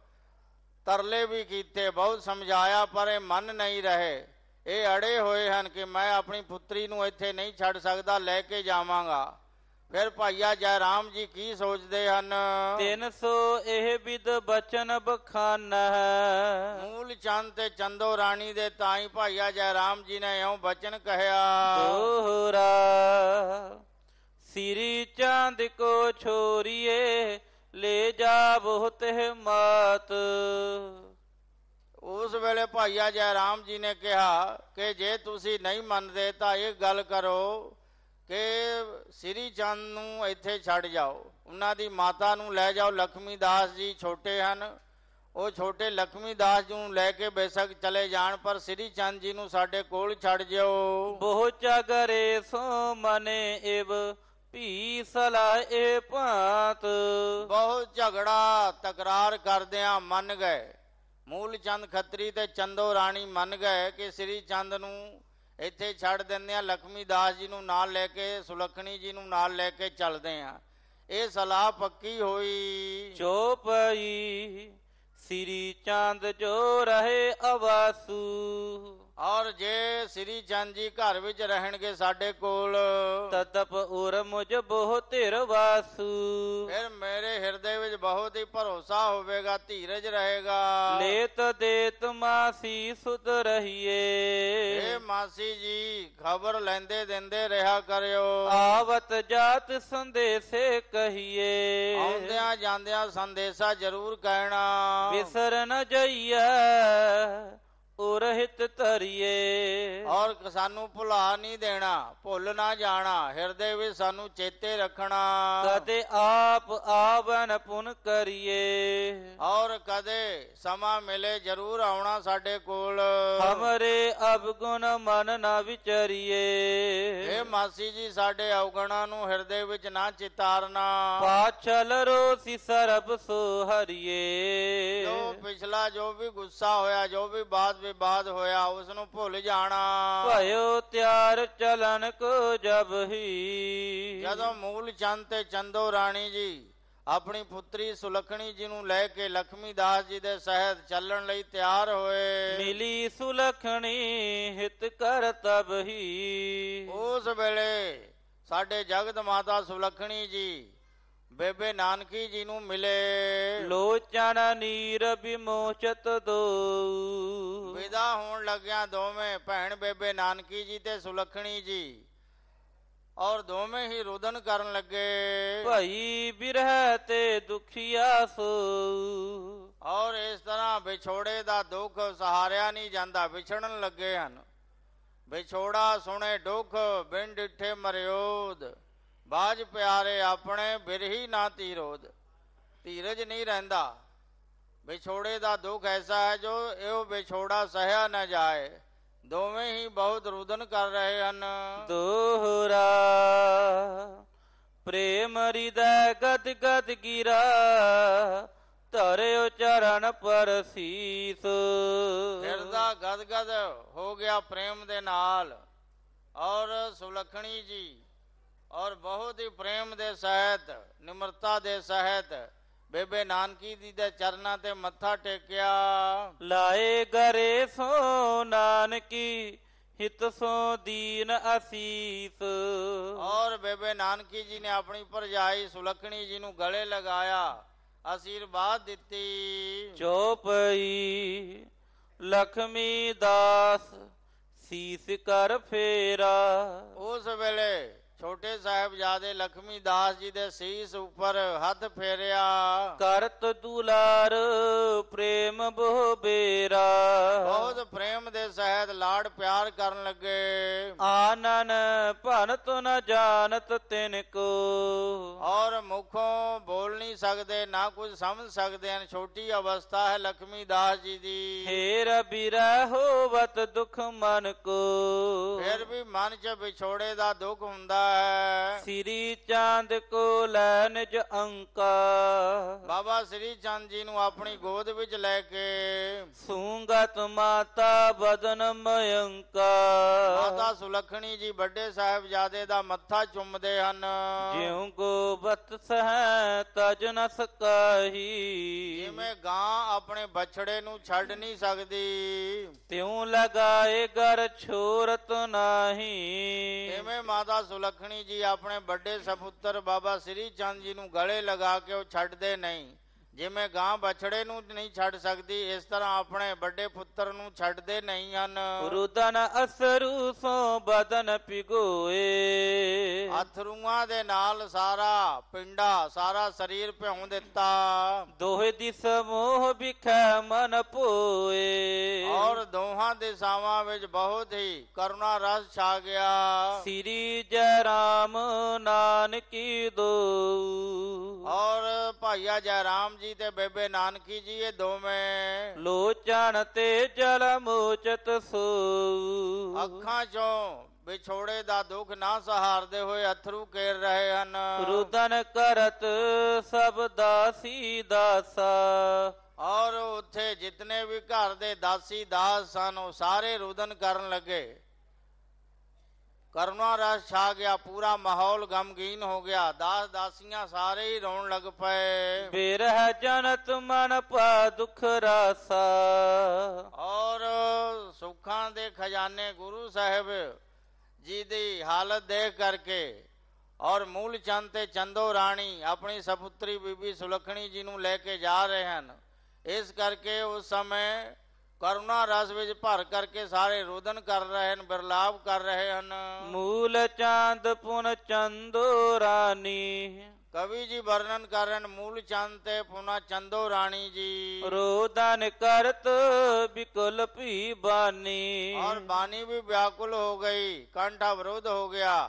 [SPEAKER 1] ਤਰਲੇ ਵੀ ਕੀਤੇ, ਬਹੁਤ ਸਮਝਾਇਆ, ਪਰ ਇਹ ਮੰਨ ਨਹੀਂ ਰਹੇ। ਇਹ ਅੜੇ ਹੋਏ ਹਨ ਕਿ ਮੈਂ ਆਪਣੀ ਪੁੱਤਰੀ ਨੂੰ ਇੱਥੇ ਨਹੀਂ ਛੱਡ ਸਕਦਾ, ਲੈ ਕੇ ਜਾਵਾਂਗਾ। ਫਿਰ ਭਾਈਆ ਜੈ ਰਾਮ ਜੀ ਕੀ ਸੋਚਦੇ ਹਨ?
[SPEAKER 2] ਤਿੰਨ ਸੌ ਇਹ ਬਿਦ ਬਚਨ ਬਖਾਨ ਹੈ।
[SPEAKER 1] ਮੂਲ ਚੰਦ ਤੇ ਚੰਦੋ ਰਾਣੀ ਦੇ ਤਾਈ ਭਾਈਆ ਜੈ ਰਾਮ ਜੀ ਨੇ ਇਉਂ ਬਚਨ ਕਹਿਆ।
[SPEAKER 2] ਦੋਹਰਾ ਸਿਰੀ ਚਾਂਦ ਕੋ ਛੋਰੀਏ ਲੈ ਜਾ ਬਹੁਤ ਮਾਤ।
[SPEAKER 1] ਉਸ ਵੇਲੇ ਭਾਈਆ ਜੈ ਰਾਮ ਜੀ ਨੇ ਕਿਹਾ ਕਿ ਜੇ ਤੁਸੀਂ ਨਹੀਂ ਮੰਨਦੇ ਤਾਂ ਇਹ ਗੱਲ ਕਰੋ ਕਿ ਸ੍ਰੀ ਚੰਦ ਨੂੰ ਇੱਥੇ ਛੱਡ ਜਾਓ, ਉਹਨਾਂ ਦੀ ਮਾਤਾ ਨੂੰ ਲੈ ਜਾਓ। ਲక్ష్ਮੀ ਦਾਸ ਜੀ ਛੋਟੇ ਹਨ, ਉਹ ਛੋਟੇ ਲక్ష్ਮੀ ਦਾਸ ਜੀ ਨੂੰ ਲੈ ਕੇ ਬੇਸ਼ੱਕ ਚਲੇ ਜਾਣ, ਪਰ ਸ੍ਰੀ ਚੰਦ ਜੀ ਨੂੰ ਸਾਡੇ ਕੋਲ ਛੱਡ ਜਾਓ।
[SPEAKER 2] ਬਹੁ ਚਗਰੇ ਸੋ ਮਨੇ ਇਵ ਭੀ ਸਲਾਹ ਇਹ ਭਾਂਤ।
[SPEAKER 1] ਬਹੁਤ ਝਗੜਾ ਤਕਰਾਰ ਕਰਦਿਆਂ ਮੰਨ ਗਏ। ਮੂਲ ਚੰਦ ਖੱਤਰੀ ਤੇ ਚੰਦੋ ਰਾਣੀ ਮੰਨ ਗਏ ਕਿ ਸ੍ਰੀ ਚੰਦ ਨੂੰ ਇੱਥੇ ਛੱਡ ਦਿੰਦੇ ਆ, ਲక్ష్ਮੀ ਦਾਸ ਜੀ ਨੂੰ ਨਾਲ ਲੈ ਕੇ, ਸੁਲੱਖਣੀ ਜੀ ਨੂੰ ਨਾਲ ਲੈ ਕੇ ਚੱਲਦੇ ਆ। ਇਹ ਸਲਾਹ ਪੱਕੀ ਹੋਈ।
[SPEAKER 2] ਚੋਪਈ ਸ੍ਰੀ ਚੰਦ ਜੋ ਰਹੇ ਅਵਾਸੂ।
[SPEAKER 1] ਔਰ ਜੇ ਸ੍ਰੀ ਚੰਦ ਜੀ ਘਰ ਵਿੱਚ ਰਹਿਣਗੇ ਸਾਡੇ ਕੋਲ,
[SPEAKER 2] ਤਤਪ ਉਰ ਮੁਝ ਬਹੁ ਧਿਰ ਵਾਸੂ।
[SPEAKER 1] ਫਿਰ ਮੇਰੇ ਹਿਰਦੇ ਵਿੱਚ ਬਹੁਤ ਹੀ ਭਰੋਸਾ ਹੋਵੇਗਾ, ਧੀਰਜ ਰਹੇਗਾ।
[SPEAKER 2] ਲੇਤ ਦੇਤ ਮਾਸੀ ਸੁਧ ਰਹੀਏ।
[SPEAKER 1] ਇਹ ਮਾਸੀ ਜੀ ਖਬਰ ਲੈਂਦੇ ਦਿੰਦੇ ਰਿਹਾ ਕਰਿਓ।
[SPEAKER 2] ਆਵਤ ਜਾਤ ਸੰਦੇਸੇ ਕਹੀਏ।
[SPEAKER 1] ਆਉਂਦਿਆਂ ਜਾਂਦਿਆਂ ਸੰਦੇਸ਼ਾ ਜ਼ਰੂਰ ਕਹਿਣਾ।
[SPEAKER 2] ਵਿਸਰ ਨ ਜਾਈਐ ਉਰਹਿਤ ਧਰੀਏ।
[SPEAKER 1] ਔਰ ਸਾਨੂੰ ਭੁਲਾ ਨਹੀਂ ਦੇਣਾ, ਭੁੱਲ ਨਾ ਜਾਣਾ, ਹਿਰਦੇ ਵਿੱਚ ਸਾਨੂੰ ਚੇਤੇ ਰੱਖਣਾ।
[SPEAKER 2] ਕਦੇ ਆਪ ਆਵਨ ਪੁਨ ਕਰੀਏ।
[SPEAKER 1] ਔਰ ਕਦੇ ਸਮਾਂ ਮਿਲੇ ਜ਼ਰੂਰ ਆਉਣਾ ਸਾਡੇ ਕੋਲ।
[SPEAKER 2] ਹਮਰੇ ਅਵਗੁਣ ਮਨ ਨਾ ਵਿਚਰੀਏ।
[SPEAKER 1] ਇਹ ਮਾਸੀ ਜੀ ਸਾਡੇ ਅਵਗੁਣਾਂ ਨੂੰ ਹਿਰਦੇ ਵਿੱਚ ਨਾ ਚਿਤਾਰਨਾ।
[SPEAKER 2] ਪਾਛਲ ਰੋਸੀ ਸਰਬ ਸੋ ਹਰੀਏ।
[SPEAKER 1] ਜੋ ਪਿਛਲਾ ਜੋ ਵੀ ਗੁੱਸਾ ਹੋਇਆ, ਜੋ ਵੀ ਬਾਤ ਵਿਵਾਦ ਹੋਇਆ, ਉਸ ਨੂੰ ਭੁੱਲ ਜਾਣਾ।
[SPEAKER 2] ਭਇਓ ਤਿਆਰ ਚਲਨ ਕੋ ਜਬ ਹੀ।
[SPEAKER 1] ਜਦੋਂ ਮੂਲ ਚੰਦ ਤੇ ਚੰਦੋ ਰਾਣੀ ਜੀ ਆਪਣੀ ਪੁੱਤਰੀ ਸੁਲੱਖਣੀ ਜੀ ਨੂੰ ਲੈ ਕੇ ਲਖਮੀ ਦਾਸ ਜੀ ਦੇ ਸਹਿਤ ਚੱਲਣ ਲਈ ਤਿਆਰ ਹੋਏ।
[SPEAKER 2] ਮਿਲੀ ਸੁਲੱਖਣੀ ਹਿਤ ਕਰ ਤਬ ਹੀ।
[SPEAKER 1] ਉਸ ਵੇਲੇ ਸਾਡੇ ਜਗਤ ਮਾਤਾ ਸੁਲੱਖਣੀ ਜੀ ਬੇਬੇ ਨਾਨਕੀ ਜੀ ਨੂੰ ਮਿਲੇ।
[SPEAKER 2] ਲੋਚਨ ਨੀਰ ਵਿਮੋਚਤ ਦੋ।
[SPEAKER 1] ਵਿਦਾ ਹੋਣ ਲੱਗਿਆ ਦੋਵੇਂ ਭੈਣ ਬੇਬੇ ਨਾਨਕੀ ਜੀ ਤੇ ਸੁਲੱਖਣੀ ਜੀ, ਔਰ ਦੋਵੇਂ ਹੀ ਰੁਦਨ ਕਰਨ ਲੱਗੇ।
[SPEAKER 2] ਭਈ ਬਿਰਹਿ ਤੇ ਦੁਖੀਆ ਸੋ।
[SPEAKER 1] ਔਰ ਇਸ ਤਰ੍ਹਾਂ ਵਿਛੋੜੇ ਦਾ ਦੁੱਖ ਸਹਾਰਿਆ ਨਹੀਂ ਜਾਂਦਾ, ਵਿਛੜਨ ਲੱਗੇ ਹਨ। ਵਿਛੋੜਾ ਸੁਣੇ ਦੁੱਖ ਬਿਨ ਡਿਠੇ ਮਰਿਓਦ। ਬਾਜ ਪਿਆਰੇ ਆਪਣੇ ਬਿਰਹੀ ਨਾ ਧੀਰੋਦ। ਧੀਰਜ ਨਹੀਂ ਰਹਿੰਦਾ। ਵਿਛੋੜੇ ਦਾ ਦੁੱਖ ਐਸਾ ਹੈ ਜੋ ਇਹ ਵਿਛੋੜਾ ਸਹਿਆ ਨਾ ਜਾਏ। ਦੋਵੇਂ ਹੀ ਬਹੁਤ ਰੁਦਨ ਕਰ ਰਹੇ ਹਨ।
[SPEAKER 2] ਦੋਹਰਾ ਪ੍ਰੇਮ ਹਿਰਦੈ ਗਦ ਗਦ ਗਿਰਾ। ਧਰਿਓ ਚਰਨ ਪਰ ਸੀਸ।
[SPEAKER 1] ਹਿਰਦਾ ਗਦ ਗਦ ਹੋ ਗਿਆ ਪ੍ਰੇਮ ਦੇ ਨਾਲ। ਔਰ ਸੁਲੱਖਣੀ ਜੀ ਔਰ ਬਹੁਤ ਹੀ ਪ੍ਰੇਮ ਦੇ ਸਹਿਤ, ਨਿਮਰਤਾ ਦੇ ਸਹਿਤ ਬੇਬੇ ਨਾਨਕੀ ਜੀ ਦੇ ਚਰਨਾਂ ਤੇ ਮੱਥਾ ਟੇਕਿਆ।
[SPEAKER 2] ਲਾਏ ਗਰੇ ਸੋ ਨਾਨਕੀ ਹਿਤ ਸੋ ਦੀਨ ਅਸੀਸ।
[SPEAKER 1] ਔਰ ਬੇਬੇ ਨਾਨਕੀ ਜੀ ਨੇ ਆਪਣੀ ਭਰਜਾਈ ਸੁਲੱਖਣੀ ਜੀ ਨੂੰ ਗਲੇ ਲਗਾਇਆ, ਆਸ਼ੀਰਵਾਦ ਦਿੱਤੀ।
[SPEAKER 2] ਚੋਪਈ ਲਖਮੀ ਦਾਸ ਸੀਸ ਕਰ ਫੇਰਾ।
[SPEAKER 1] ਉਸ ਵੇਲੇ ਛੋਟੇ ਸਾਹਿਬਜ਼ਾਦੇ ਲਖਮੀ ਦਾਸ ਜੀ ਦੇ ਸੀਸ ਉੱਪਰ ਹੱਥ ਫੇਰਿਆ।
[SPEAKER 2] ਕਰਤ ਦੁਲਾਰ ਪ੍ਰੇਮ ਬਹੁ ਬੇਰਾ।
[SPEAKER 1] ਬਹੁਤ ਪ੍ਰੇਮ ਦੇ ਸਹਿਤ ਲਾਡ ਪਿਆਰ ਕਰਨ ਲੱਗੇ।
[SPEAKER 2] ਆਨਨ ਭਨਤ ਨ ਜਾਣਤ ਤਿਨ ਕੋ।
[SPEAKER 1] ਔਰ ਮੁਖੋਂ ਬੋਲ ਨਹੀਂ ਸਕਦੇ, ਨਾ ਕੁਝ ਸਮਝ ਸਕਦੇ ਹਨ। ਛੋਟੀ ਅਵਸਥਾ ਹੈ ਲਖਮੀ ਦਾਸ ਜੀ ਦੀ।
[SPEAKER 2] ਫੇਰ ਬਿਰਹਿ ਹੋਵਤ ਦੁਖ ਮਨ ਕੋ।
[SPEAKER 1] ਫਿਰ ਵੀ ਮਨ 'ਚ ਵਿਛੋੜੇ ਦਾ ਦੁੱਖ ਹੁੰਦਾ ਹੈ।
[SPEAKER 2] ਸ੍ਰੀ ਚਾਂਦ ਕੋ ਲੈ ਨਿਜ ਅੰਕਾ।
[SPEAKER 1] ਬਾਬਾ ਸ੍ਰੀ ਚੰਦ ਜੀ ਨੂੰ ਆਪਣੀ ਗੋਦ ਵਿੱਚ ਲੈ ਕੇ
[SPEAKER 2] ਸੂੰਗਤ ਮਾਤਾ ਬਦਨ ਮਯੰਕਾ।
[SPEAKER 1] ਮਾਤਾ ਸੁਲੱਖਣੀ ਜੀ ਵੱਡੇ ਸਾਹਿਬਜ਼ਾਦੇ ਦਾ ਮੱਥਾ ਚੁੰਮਦੇ ਹਨ।
[SPEAKER 2] ਜਿਉ ਗੋਬਤ ਸਹਿ ਤਜ ਨ ਸਕਾਹੀ।
[SPEAKER 1] ਜਿਵੇਂ ਗਾਂ ਆਪਣੇ ਬਛੜੇ ਨੂੰ ਛੱਡ ਨਹੀਂ ਸਕਦੀ,
[SPEAKER 2] ਤਿਉ ਲਗਾਏ ਗਰ ਛੋਰਤ ਨਾਹੀ।
[SPEAKER 1] ਇਵੇਂ ਮਾਤਾ ਸੁਲੱਖਣੀ ਜੀ ਆਪਣੇ ਵੱਡੇ ਸਪੁੱਤਰ ਬਾਬਾ ਸ੍ਰੀ ਚੰਦ ਜੀ ਨੂੰ ਗਲੇ ਲਗਾ ਕੇ ਉਹ ਛੱਡਦੇ ਨਹੀਂ। ਜਿਵੇਂ ਗਾਂ ਬਛੜੇ ਨੂੰ ਨਹੀਂ ਛੱਡ ਸਕਦੀ, ਇਸ ਤਰ੍ਹਾਂ ਆਪਣੇ ਵੱਡੇ ਪੁੱਤਰ ਨੂੰ ਛੱਡਦੇ ਨਹੀਂ ਹਨ।
[SPEAKER 2] ਰੁਦਨ ਅਸਰੂ ਸੋ ਬਦਨ ਪਿਗੋਏ।
[SPEAKER 1] ਅਥਰੂਆਂ ਦੇ ਨਾਲ ਸਾਰਾ ਪਿੰਡਾ, ਸਾਰਾ ਸਰੀਰ ਭਿਉਂ ਦਿੱਤਾ।
[SPEAKER 2] ਦੋਹੇ ਦਿਸ ਮੋਹ ਬਿਖੈ ਮਨ ਪੋਏ।
[SPEAKER 1] ਔਰ ਦੋਹਾਂ ਦਿਸ਼ਾਵਾਂ ਵਿੱਚ ਬਹੁਤ ਹੀ ਕਰੁਣਾ ਰਸ ਛਾ ਗਿਆ।
[SPEAKER 2] ਸ੍ਰੀ ਜੈ ਰਾਮ ਨਾਨਕੀ ਦੋ।
[SPEAKER 1] ਔਰ ਭਾਈਆ ਜੈ ਰਾਮ ਜੀ ਤੇ ਬੇਬੇ ਨਾਨਕੀ ਜੀ ਇਹ ਦੋਵੇਂ
[SPEAKER 2] ਲੋਚਨ ਤੇ ਜਲ ਮੋਚਤ ਸੋ।
[SPEAKER 1] ਅੱਖਾਂ ਚੋਂ ਵਿਛੋੜੇ ਦਾ ਦੁੱਖ ਨਾ ਸਹਾਰਦੇ ਹੋਏ ਅਥਰੂ ਕੇਰ ਰਹੇ ਹਨ।
[SPEAKER 2] ਰੁਦਨ ਕਰਤ ਸਭ ਦਾਸੀ ਦਾਸਾ।
[SPEAKER 1] ਔਰ ਉੱਥੇ ਜਿਤਨੇ ਵੀ ਘਰ ਦੇ ਦਾਸੀ ਦਾਸ ਸਨ ਉਹ ਸਾਰੇ ਰੁਦਨ ਕਰਨ ਲੱਗੇ। ਕਰੁਣਾ ਰਸ ਛਾ ਗਿਆ, ਪੂਰਾ ਮਾਹੌਲ ਗਮਗੀਨ ਹੋ ਗਿਆ। ਦਾਸ ਦਾਸੀਆਂ ਸਾਰੇ ਹੀ ਰੋਣ ਲੱਗ ਪਏ।
[SPEAKER 2] ਬਿਰਹ ਜਨਤ ਮਨ ਪਾ ਦੁਖ ਰਾਸਾ।
[SPEAKER 1] ਔਰ ਸੁੱਖਾਂ ਦੇ ਖਜ਼ਾਨੇ ਗੁਰੂ ਸਾਹਿਬ ਜੀ ਦੀ ਹਾਲਤ ਦੇਖ ਕਰਕੇ ਔਰ ਮੂਲ ਚੰਦ ਤੇ ਚੰਦੋ ਰਾਣੀ ਆਪਣੀ ਸਪੁੱਤਰੀ ਬੀਬੀ ਸੁਲੱਖਣੀ ਜੀ ਨੂੰ ਲੈ ਕੇ ਜਾ ਰਹੇ ਹਨ। ਇਸ ਕਰਕੇ ਉਸ ਸਮੇਂ ਕਰੁਣਾ ਰਸ ਵਿੱਚ ਭਰ ਕਰਕੇ ਸਾਰੇ ਰੋਦਨ ਕਰ ਰਹੇ ਹਨ, ਬਿਰਲਾਪ ਕਰ ਰਹੇ ਹਨ।
[SPEAKER 2] ਮੂਲ ਚੰਦ ਪੁਨ ਚੰਦੋ ਰਾਣੀ।
[SPEAKER 1] ਕਵੀ ਜੀ ਵਰਣਨ ਕਰ ਰਹੇ ਹਨ ਮੂਲ ਚੰਦ ਤੇ ਪੁਨਾ ਚੰਦੋ ਰਾਣੀ ਜੀ।
[SPEAKER 2] ਰੋਦਨ ਕਰਤ ਬਿਕਲ ਭੀ ਬਾਨੀ।
[SPEAKER 1] ਔਰ ਬਾਣੀ ਵੀ ਵਿਆਕੁਲ ਹੋ ਗਈ, ਕੰਠ ਅਵਰੁੱਧ ਹੋ ਗਿਆ।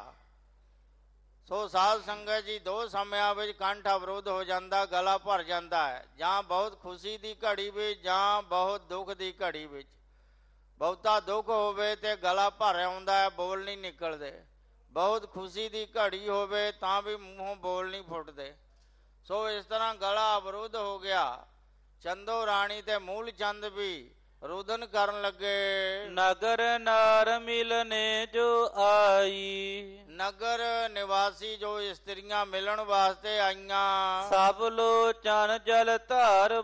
[SPEAKER 1] ਸੋ ਸਾਧ ਸੰਗਤ ਜੀ ਦੋ ਸਮਿਆਂ ਵਿੱਚ ਕੰਠ ਅਵਰੁੱਧ ਹੋ ਜਾਂਦਾ, ਗਲਾ ਭਰ ਜਾਂਦਾ ਹੈ। ਜਾਂ ਬਹੁਤ ਖੁਸ਼ੀ ਦੀ ਘੜੀ ਵਿੱਚ ਜਾਂ ਬਹੁਤ ਦੁੱਖ ਦੀ ਘੜੀ ਵਿੱਚ। ਬਹੁਤਾ ਦੁੱਖ ਹੋਵੇ ਤੇ ਗਲਾ ਭਰ ਆਉਂਦਾ ਹੈ, ਬੋਲ ਨਹੀਂ ਨਿਕਲਦੇ। ਬਹੁਤ ਖੁਸ਼ੀ ਦੀ ਘੜੀ ਹੋਵੇ ਤਾਂ ਵੀ ਮੂੰਹੋਂ ਬੋਲ ਨਹੀਂ ਫੁੱਟਦੇ। ਸੋ ਇਸ ਤਰ੍ਹਾਂ ਗਲਾ ਅਵਰੁੱਧ ਹੋ ਗਿਆ। ਚੰਦੋ ਰਾਣੀ ਤੇ ਮੂਲ ਚੰਦ ਵੀ ਰੁਦਨ ਕਰਨ ਲੱਗੇ।
[SPEAKER 2] ਨਗਰ ਨਾਰ ਮਿਲਨੇ ਜੋ ਆਈ।
[SPEAKER 1] ਨਗਰ ਨਿਵਾਸੀ ਜੋ ਇਸਤਰੀਆਂ ਮਿਲਣ ਵਾਸਤੇ ਆਈਆਂ,
[SPEAKER 2] ਸਭ ਲੋਚਨ ਜਲ ਧਾਰ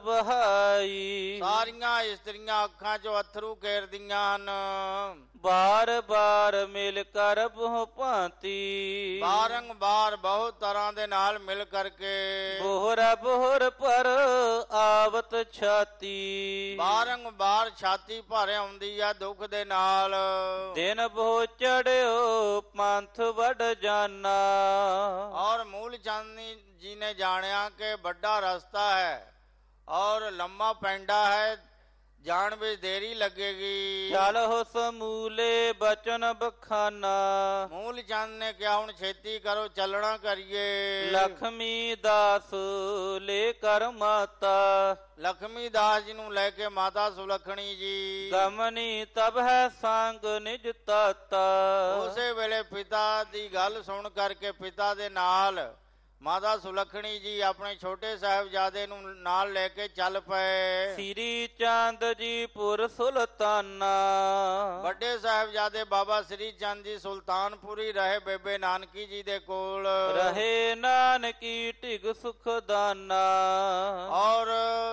[SPEAKER 2] ਬਹਾਈ।
[SPEAKER 1] ਸਾਰੀਆਂ ਇਸਤਰੀਆਂ ਅੱਖਾਂ ਚੋਂ ਅਥਰੂ ਕੇਰਦੀਆਂ ਹਨ।
[SPEAKER 2] ਬਾਰ ਬਾਰ ਮਿਲ ਕਰ ਬਹੁ ਭਾਂਤੀ।
[SPEAKER 1] ਬਾਰੰਬਾਰ ਬਹੁਤ ਤਰ੍ਹਾਂ ਦੇ ਨਾਲ ਮਿਲ ਕਰਕੇ।
[SPEAKER 2] ਬੋਹਰਾ ਬੋਹਰ ਪਰ ਆਵਤ ਛਾਤੀ।
[SPEAKER 1] ਬਾਰੰਬਾਰ ਛਾਤੀ ਭਰ ਆਉਂਦੀ ਆ ਦੁੱਖ ਦੇ ਨਾਲ।
[SPEAKER 2] ਦਿਨ ਬਹੁ ਚੜਿਓ ਪੰਥ ਵਡ ਜਾਨਾ।
[SPEAKER 1] ਔਰ ਮੂਲ ਚੰਦ ਜੀ ਨੇ ਜਾਣਿਆ ਕਿ ਵੱਡਾ ਰਸਤਾ ਹੈ ਔਰ ਲੰਮਾ ਪੈਂਡਾ ਹੈ, ਜਾਣ ਵਿੱਚ ਦੇਰੀ ਲੱਗੇਗੀ।
[SPEAKER 2] ਚਲ ਹੋ ਸਮੂਲੇ ਬਚਨ ਬਖਾਨਾ।
[SPEAKER 1] ਮੂਲ ਚੰਦ ਨੇ ਕਿਹਾ ਹੁਣ ਛੇਤੀ ਕਰੋ, ਚੱਲਣਾ ਕਰੀਏ।
[SPEAKER 2] ਲਖਮੀ ਦਾਸ ਲੈ ਕਰ ਮਾਤਾ।
[SPEAKER 1] ਲਖਮੀ ਦਾਸ ਜੀ ਨੂੰ ਲੈ ਕੇ ਮਾਤਾ ਸੁਲੱਖਣੀ ਜੀ
[SPEAKER 2] ਗਮਨੀ ਤਬ ਹੈ ਸੰਗ ਨਿਜ ਤਾਤਾ।
[SPEAKER 1] ਉਸੇ ਵੇਲੇ ਪਿਤਾ ਦੀ ਗੱਲ ਸੁਣ ਕਰਕੇ ਪਿਤਾ ਦੇ ਨਾਲ ਮਾਤਾ ਸੁਲੱਖਣੀ ਜੀ ਆਪਣੇ ਛੋਟੇ ਸਾਹਿਬਜ਼ਾਦੇ ਨੂੰ ਨਾਲ ਲੈ ਕੇ ਚੱਲ ਪਏ।
[SPEAKER 2] ਸ੍ਰੀ ਚੰਦ ਜੀ ਪੁਰ ਸੁਲਤਾਨਾ।
[SPEAKER 1] ਵੱਡੇ ਸਾਹਿਬਜ਼ਾਦੇ ਬਾਬਾ ਸ੍ਰੀ ਚੰਦ ਜੀ ਸੁਲਤਾਨਪੁਰੀ ਰਹੇ, ਬੇਬੇ ਨਾਨਕੀ ਜੀ ਦੇ ਕੋਲ
[SPEAKER 2] ਰਹੇ। ਨਾਨਕੀ ਢਿਗ ਸੁਖ ਦਾਨਾ।
[SPEAKER 1] ਔਰ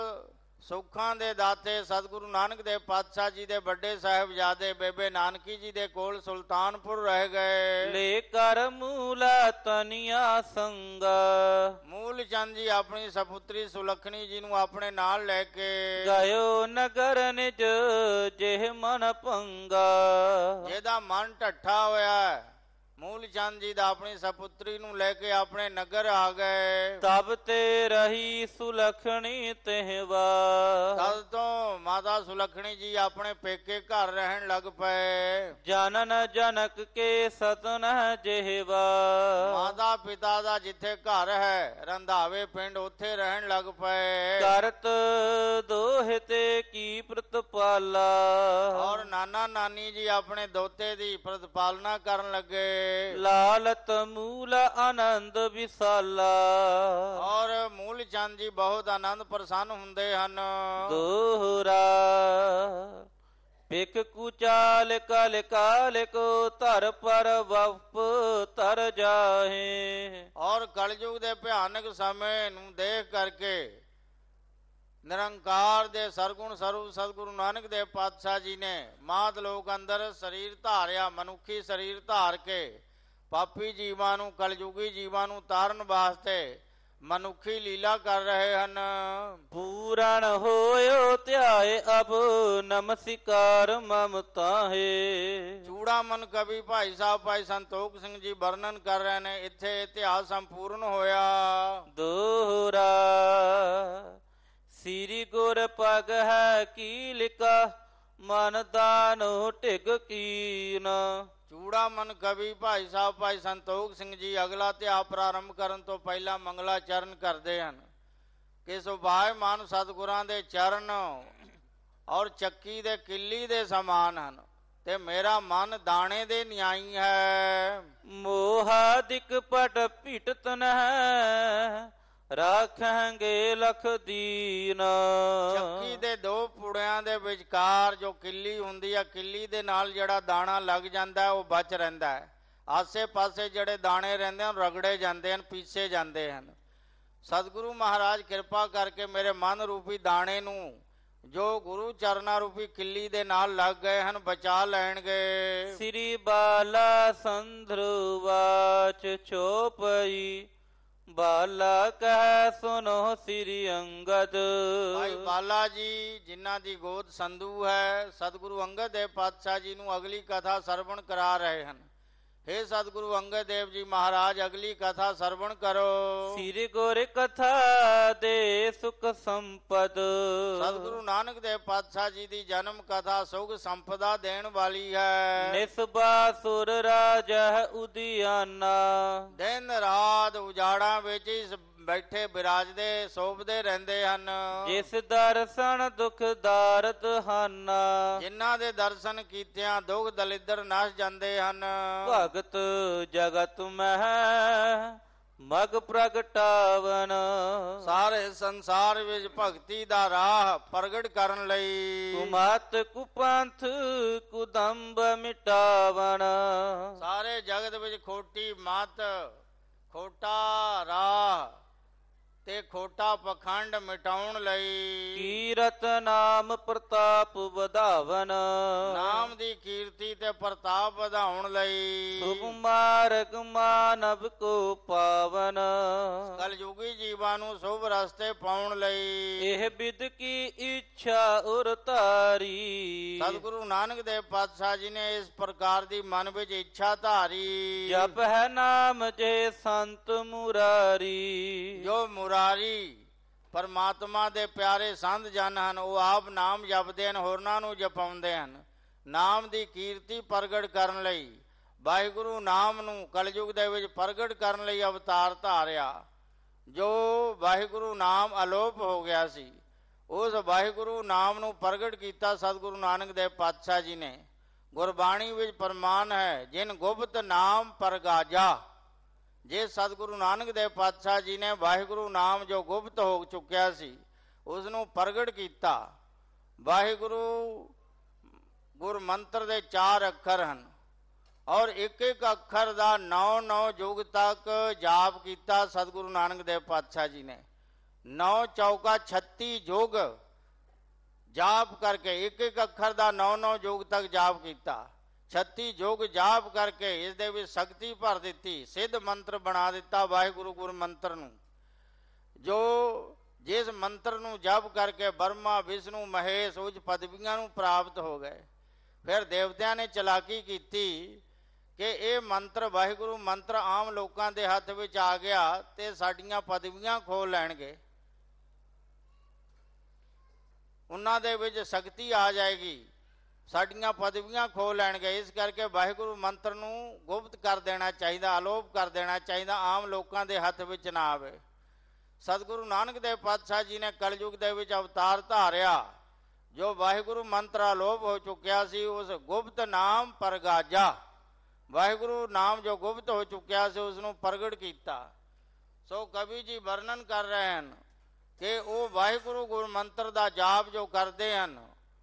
[SPEAKER 1] ਸੁੱਖਾਂ ਦੇ ਦਾਤੇ ਸਤਿਗੁਰੂ ਨਾਨਕ ਦੇਵ ਪਾਤਸ਼ਾਹ ਜੀ ਦੇ ਵੱਡੇ ਸਾਹਿਬਜ਼ਾਦੇ ਬੇਬੇ ਨਾਨਕੀ ਜੀ ਦੇ ਕੋਲ ਸੁਲਤਾਨਪੁਰ ਰਹਿ ਗਏ।
[SPEAKER 2] ਲੈ ਕਰ ਮੂਲਾ ਤਨੀਆ ਸੰਗਾ।
[SPEAKER 1] ਮੂਲ ਚੰਦ ਜੀ ਆਪਣੀ ਸਪੁੱਤਰੀ ਸੁਲੱਖਣੀ ਜੀ ਨੂੰ ਆਪਣੇ ਨਾਲ ਲੈ ਕੇ
[SPEAKER 2] ਗਇਓ ਨਗਰ ਨਿਜ ਜਿਹ ਮਨ ਭੰਗਾ।
[SPEAKER 1] ਜਿਹਦਾ ਮਨ ਢੱਠਾ ਹੋਇਆ ਹੈ, ਮੂਲ ਚੰਦ ਜੀ ਦਾ ਆਪਣੀ ਸਪੁੱਤਰੀ ਨੂੰ ਲੈ ਕੇ ਆਪਣੇ ਨਗਰ ਆ ਗਏ।
[SPEAKER 2] ਤਬ ਤੇ ਰਹੀ ਸੁਲੱਖਣੀ ਤਹਿਵਾ।
[SPEAKER 1] ਤਦ ਤੋਂ ਮਾਤਾ ਸੁਲੱਖਣੀ ਜੀ ਆਪਣੇ ਪੇਕੇ ਘਰ ਰਹਿਣ ਲੱਗ ਪਏ।
[SPEAKER 2] ਜਨਨ ਜਨਕ ਕੇ ਸਤਨ ਜਿਹਵਾ।
[SPEAKER 1] ਮਾਤਾ ਪਿਤਾ ਦਾ ਜਿੱਥੇ ਘਰ ਹੈ ਰੰਧਾਵੇ ਪਿੰਡ, ਉੱਥੇ ਰਹਿਣ ਲੱਗ ਪਏ।
[SPEAKER 2] ਕਰਤ ਦੋਹਿ ਤੇ ਕੀ ਪ੍ਰਤਪਾਲਾ।
[SPEAKER 1] ਔਰ ਨਾਨਾ ਨਾਨੀ ਜੀ ਆਪਣੇ ਦੋਤੇ ਦੀ ਪ੍ਰਤਪਾਲਨਾ ਕਰਨ ਲੱਗੇ।
[SPEAKER 2] ਲਾਲਤ ਮੂਲ ਆਨੰਦ ਵਿਸਾਲਾ।
[SPEAKER 1] ਔਰ ਮੂਲ ਚੰਦ ਜੀ ਬਹੁਤ ਆਨੰਦ ਪ੍ਰਸੰਨ ਹੁੰਦੇ ਹਨ।
[SPEAKER 2] ਦੋਹਰਾ ਪਿਕ ਕੁਚਾਲ ਕਲ ਕਾਲ ਕੋ ਧਰ ਪਰ ਵਪ ਤਰ ਜਾਹੇ।
[SPEAKER 1] ਔਰ ਕਲਯੁਗ ਦੇ ਭਿਆਨਕ ਸਮੇਂ ਨੂੰ ਦੇਖ ਕਰਕੇ ਨਿਰੰਕਾਰ ਦੇ ਸਰਗੁਣ ਸਰੂਪ ਸਤਿਗੁਰੂ ਨਾਨਕ ਦੇਵ ਪਾਤਸ਼ਾਹ ਜੀ ਨੇ ਮਾਤ ਲੋਕ ਅੰਦਰ ਸਰੀਰ ਧਾਰਿਆ। ਮਨੁੱਖੀ ਸਰੀਰ ਧਾਰ ਕੇ ਪਾਪੀ ਜੀਵਾਂ ਨੂੰ, ਕਲਯੁਗੀ ਜੀਵਾਂ ਨੂੰ ਤਾਰਨ ਵਾਸਤੇ ਮਨੁੱਖੀ ਲੀਲਾ ਕਰ ਰਹੇ ਹਨ।
[SPEAKER 2] ਪੂਰਨ ਹੋਇਓ ਧਿਆਏ ਅਬ ਨਮਸਕਾਰ ਮਮਤਾ ਹੈ।
[SPEAKER 1] ਚੂੜਾਮਨ ਕਵੀ ਭਾਈ ਸਾਹਿਬ ਭਾਈ ਸੰਤੋਖ ਸਿੰਘ ਜੀ ਵਰਣਨ ਕਰ ਰਹੇ ਨੇ, ਇੱਥੇ ਇਤਿਹਾਸ ਸੰਪੂਰਨ ਹੋਇਆ।
[SPEAKER 2] ਦੋਹਰਾ ਸ੍ਰੀ ਗੁਰ ਪਗ ਹੈ ਕੀ ਲਿਖਾ ਮਨ ਦਾਨੋ ਢਿਗ ਕੀਨ।
[SPEAKER 1] ਚੂੜਾਮਨ ਕਵੀ ਭਾਈ ਸਾਹਿਬ ਭਾਈ ਸੰਤੋਖ ਸਿੰਘ ਜੀ ਅਗਲਾ ਧਿਆਨ ਪ੍ਰਾਰੰਭ ਕਰਨ ਤੋਂ ਪਹਿਲਾਂ ਮੰਗਲਾਚਰਨ ਕਰਦੇ ਹਨ ਕਿ ਸੁਭਾਏਮਾਨ ਸਤਿਗੁਰਾਂ ਦੇ ਚਰਨ ਔਰ ਚੱਕੀ ਦੇ ਕਿੱਲੀ ਦੇ ਸਮਾਨ ਹਨ ਤੇ ਮੇਰਾ ਮਨ ਦਾਣੇ ਦੇ ਨਿਆਈ ਹੈ।
[SPEAKER 2] ਮੋਹਾਦਿਕ ਪਟ ਭਿਟਤ ਨਹਿ ਰਾਖਾਂਗੇ ਲਖ ਦੀਨ।
[SPEAKER 1] ਚੱਕੀ ਦੇ ਦੋ ਪੁੜਿਆਂ ਦੇ ਵਿਚਕਾਰ ਜੋ ਕਿੱਲੀ ਹੁੰਦੀ ਆ, ਕਿੱਲੀ ਦੇ ਨਾਲ ਜਿਹੜਾ ਦਾਣਾ ਲੱਗ ਜਾਂਦਾ ਉਹ ਬਚ ਰਹਿੰਦਾ ਹੈ। ਆਸੇ ਪਾਸੇ ਜਿਹੜੇ ਦਾਣੇ ਰਹਿੰਦੇ ਹਨ ਰਗੜੇ ਜਾਂਦੇ ਹਨ, ਪੀਸੇ ਜਾਂਦੇ ਹਨ। ਸਤਿਗੁਰੂ ਮਹਾਰਾਜ ਕਿਰਪਾ ਕਰਕੇ ਮੇਰੇ ਮਨ ਰੂਪੀ ਦਾਣੇ ਨੂੰ ਜੋ ਗੁਰੂ ਚਰਨਾਂ ਰੂਪੀ ਕਿੱਲੀ ਦੇ ਨਾਲ ਲੱਗ ਗਏ ਹਨ ਬਚਾ ਲੈਣਗੇ।
[SPEAKER 2] ਸ੍ਰੀ ਬਾਲਾ ਸੰਧਰੂ ਵਾਚ ਚੋਪਈ, ਬਾਲਾ ਕਹਿ ਸੁਨੋ ਸ੍ਰੀ ਅੰਗਦ।
[SPEAKER 1] ਭਾਈ ਬਾਲਾ ਜੀ ਜਿਨ੍ਹਾਂ ਦੀ ਗੋਦ ਸੰਧੂ ਹੈ, ਸਤਿਗੁਰੂ ਅੰਗਦ ਦੇਵ ਪਾਤਸ਼ਾਹ ਜੀ ਨੂੰ ਅਗਲੀ ਕਥਾ ਸਰਵਣ ਕਰਾ ਰਹੇ ਹਨ। ਹੇ ਸਤਿਗੁਰੂ ਅੰਗਦ ਦੇਵ ਜੀ ਮਹਾਰਾਜ ਅਗਲੀ ਕਥਾ ਸਰਵਣ ਕਰੋ।
[SPEAKER 2] ਸ੍ਰੀ ਗੁਰ ਕਥਾ ਦੇ ਸੁਖ ਸੰਪਦ,
[SPEAKER 1] ਸਤਿਗੁਰੂ ਨਾਨਕ ਦੇਵ ਪਾਤਸ਼ਾਹ ਜੀ ਦੀ ਜਨਮ ਕਥਾ ਸੁਖ ਸੰਪਦਾ ਦੇਣ ਵਾਲੀ ਹੈ।
[SPEAKER 2] ਨਿਸਬਾ ਸੁਰ ਰਾਜਹ ਉਦਿਆਨਾ,
[SPEAKER 1] ਦਿਨ ਰਾਤ ਉਜਾੜਾਂ ਵਿੱਚ ਇਸ ਬੈਠੇ ਬਿਰਾਜਦੇ ਸੋਭਦੇ ਰਹਿੰਦੇ ਹਨ।
[SPEAKER 2] ਜਿਸ ਦਰਸ਼ਨ ਦੁਖ ਦਾਰਤ ਹਾਨਾ,
[SPEAKER 1] ਜਿਨ੍ਹਾਂ ਦੇ ਦਰਸ਼ਨ ਕੀਤਿਆਂ ਦੁਖ ਦਲਿੱਦਰ ਨਸ ਜਾਂਦੇ ਹਨ।
[SPEAKER 2] ਭਗਤ ਜਗਤ ਮਹਿ ਮਗ ਪ੍ਰਗਟਾਵਨ,
[SPEAKER 1] ਸਾਰੇ ਸੰਸਾਰ ਵਿੱਚ ਭਗਤੀ ਦਾ ਰਾਹ ਪ੍ਰਗਟ ਕਰਨ ਲਈ।
[SPEAKER 2] ਕੁਮਤ ਕੁਪੰਥ ਕੁਦੰਬ ਮਿਟਾਵਨ,
[SPEAKER 1] ਸਾਰੇ ਜਗਤ ਵਿੱਚ ਖੋਟੀ ਮਤ, ਖੋਟਾ ਰਾਹ ਤੇ ਖੋਟਾ ਪਖੰਡ ਮਿਟਾਉਣ ਲਈ।
[SPEAKER 2] ਕੀਰਤ ਨਾਮ ਪ੍ਰਤਾਪ ਵਧਾਵਨ,
[SPEAKER 1] ਨਾਮ ਦੀ ਕੀਰਤੀ ਤੇ ਪ੍ਰਤਾਪ ਵਧਾਉਣ ਲਈ।
[SPEAKER 2] ਸੁਭ ਮਾਰਗ ਮਾਨਵ ਕੋ ਪਾਵਨ,
[SPEAKER 1] ਕਲਯੁਗੀ ਜੀਵਾਂ ਨੂੰ ਸ਼ੁਭ ਰਸਤੇ ਪਾਉਣ ਲਈ।
[SPEAKER 2] ਇਹ ਬਿਦ ਕੀ ਇੱਛਾ ਉਰ ਧਾਰੀ,
[SPEAKER 1] ਸਤਿਗੁਰੂ ਨਾਨਕ ਦੇਵ ਪਾਤਸ਼ਾਹ ਜੀ ਨੇ ਇਸ ਪ੍ਰਕਾਰ ਦੀ ਮਨ ਵਿੱਚ ਇੱਛਾ ਧਾਰੀ।
[SPEAKER 2] ਜਪ ਹੈ ਨਾਮ ਜੇ ਸੰਤ ਮੁਰਾਰੀ,
[SPEAKER 1] ਜੋ ਮੁਰਾਰੀ ਪਰਮਾਤਮਾ ਦੇ ਪਿਆਰੇ ਸੰਤ ਜਨ ਹਨ ਉਹ ਆਪ ਨਾਮ ਜਪਦੇ ਹਨ, ਹੋਰਨਾਂ ਨੂੰ ਜਪਾਉਂਦੇ ਹਨ। ਨਾਮ ਦੀ ਕੀਰਤੀ ਪ੍ਰਗਟ ਕਰਨ ਲਈ ਵਾਹਿਗੁਰੂ ਨਾਮ ਨੂੰ ਕਲਯੁਗ ਦੇ ਵਿੱਚ ਪ੍ਰਗਟ ਕਰਨ ਲਈ ਅਵਤਾਰ ਧਾਰਿਆ। ਜੋ ਵਾਹਿਗੁਰੂ ਨਾਮ ਅਲੋਪ ਹੋ ਗਿਆ ਸੀ ਉਸ ਵਾਹਿਗੁਰੂ ਨਾਮ ਨੂੰ ਪ੍ਰਗਟ ਕੀਤਾ ਸਤਿਗੁਰੂ ਨਾਨਕ ਦੇਵ ਪਾਤਸ਼ਾਹ ਜੀ ਨੇ। ਗੁਰਬਾਣੀ ਵਿੱਚ ਪ੍ਰਮਾਣ ਹੈ, ਜਿਨ ਗੁਪਤ ਨਾਮ ਪ੍ਰਗਾਜਾ। ਜੇ ਸਤਿਗੁਰੂ ਨਾਨਕ ਦੇਵ ਪਾਤਸ਼ਾਹ ਜੀ ਨੇ ਵਾਹਿਗੁਰੂ ਨਾਮ ਜੋ ਗੁਪਤ ਹੋ ਚੁੱਕਿਆ ਸੀ ਉਸ ਨੂੰ ਪ੍ਰਗਟ ਕੀਤਾ। ਵਾਹਿਗੁਰੂ ਗੁਰ ਮੰਤਰ ਦੇ ਚਾਰ ਅੱਖਰ ਹਨ ਔਰ ਇੱਕ ਇੱਕ ਅੱਖਰ ਦਾ ਨੌ ਨੌ ਯੁਗ ਤੱਕ ਜਾਪ ਕੀਤਾ ਸਤਿਗੁਰੂ ਨਾਨਕ ਦੇਵ ਪਾਤਸ਼ਾਹ ਜੀ ਨੇ। ਨੌ ਚੌਕਾ ਛੱਤੀ ਯੁਗ ਜਾਪ ਕਰਕੇ ਇੱਕ ਇੱਕ ਅੱਖਰ ਦਾ ਨੌ ਨੌ ਯੁਗ ਤੱਕ ਜਾਪ ਕੀਤਾ। ਛੱਤੀ ਯੁਗ ਜਾਪ ਕਰਕੇ ਇਸ ਦੇ ਵਿੱਚ ਸ਼ਕਤੀ ਭਰ ਦਿੱਤੀ, ਸਿੱਧ ਮੰਤਰ ਬਣਾ ਦਿੱਤਾ ਵਾਹਿਗੁਰੂ ਗੁਰ ਮੰਤਰ ਨੂੰ। ਜੋ ਜਿਸ ਮੰਤਰ ਨੂੰ ਜਪ ਕਰਕੇ ਬਰਮਾ ਵਿਸ਼ਨੂੰ ਮਹੇਸ਼ ਉੱਚ ਪਦਵੀਆਂ ਨੂੰ ਪ੍ਰਾਪਤ ਹੋ ਗਏ। ਫਿਰ ਦੇਵਤਿਆਂ ਨੇ ਚਲਾਕੀ ਕੀਤੀ ਕਿ ਇਹ ਮੰਤਰ ਵਾਹਿਗੁਰੂ ਮੰਤਰ ਆਮ ਲੋਕਾਂ ਦੇ ਹੱਥ ਵਿੱਚ ਆ ਗਿਆ ਤੇ ਸਾਡੀਆਂ ਪਦਵੀਆਂ ਖੋਹ ਲੈਣਗੇ, ਉਹਨਾਂ ਦੇ ਵਿੱਚ ਸ਼ਕਤੀ ਆ ਜਾਏਗੀ, ਸਾਡੀਆਂ ਪਦਵੀਆਂ ਖੋਹ ਲੈਣਗੇ। ਇਸ ਕਰਕੇ ਵਾਹਿਗੁਰੂ ਮੰਤਰ ਨੂੰ ਗੁਪਤ ਕਰ ਦੇਣਾ ਚਾਹੀਦਾ, ਅਲੋਪ ਕਰ ਦੇਣਾ ਚਾਹੀਦਾ, ਆਮ ਲੋਕਾਂ ਦੇ ਹੱਥ ਵਿੱਚ ਨਾ ਆਵੇ। ਸਤਿਗੁਰੂ ਨਾਨਕ ਦੇਵ ਪਾਤਸ਼ਾਹ ਜੀ ਨੇ ਕਲਯੁਗ ਦੇ ਵਿੱਚ ਅਵਤਾਰ ਧਾਰਿਆ। ਜੋ ਵਾਹਿਗੁਰੂ ਮੰਤਰ ਅਲੋਪ ਹੋ ਚੁੱਕਿਆ ਸੀ ਉਸ ਗੁਪਤ ਨਾਮ ਪ੍ਰਗਾਜਾ, ਵਾਹਿਗੁਰੂ ਨਾਮ ਜੋ ਗੁਪਤ ਹੋ ਚੁੱਕਿਆ ਸੀ ਉਸ ਨੂੰ ਪ੍ਰਗਟ ਕੀਤਾ। ਸੋ ਕਵੀ ਜੀ ਵਰਣਨ ਕਰ ਰਹੇ ਹਨ ਕਿ ਉਹ ਵਾਹਿਗੁਰੂ ਗੁਰ ਮੰਤਰ ਦਾ ਜਾਪ ਜੋ ਕਰਦੇ ਹਨ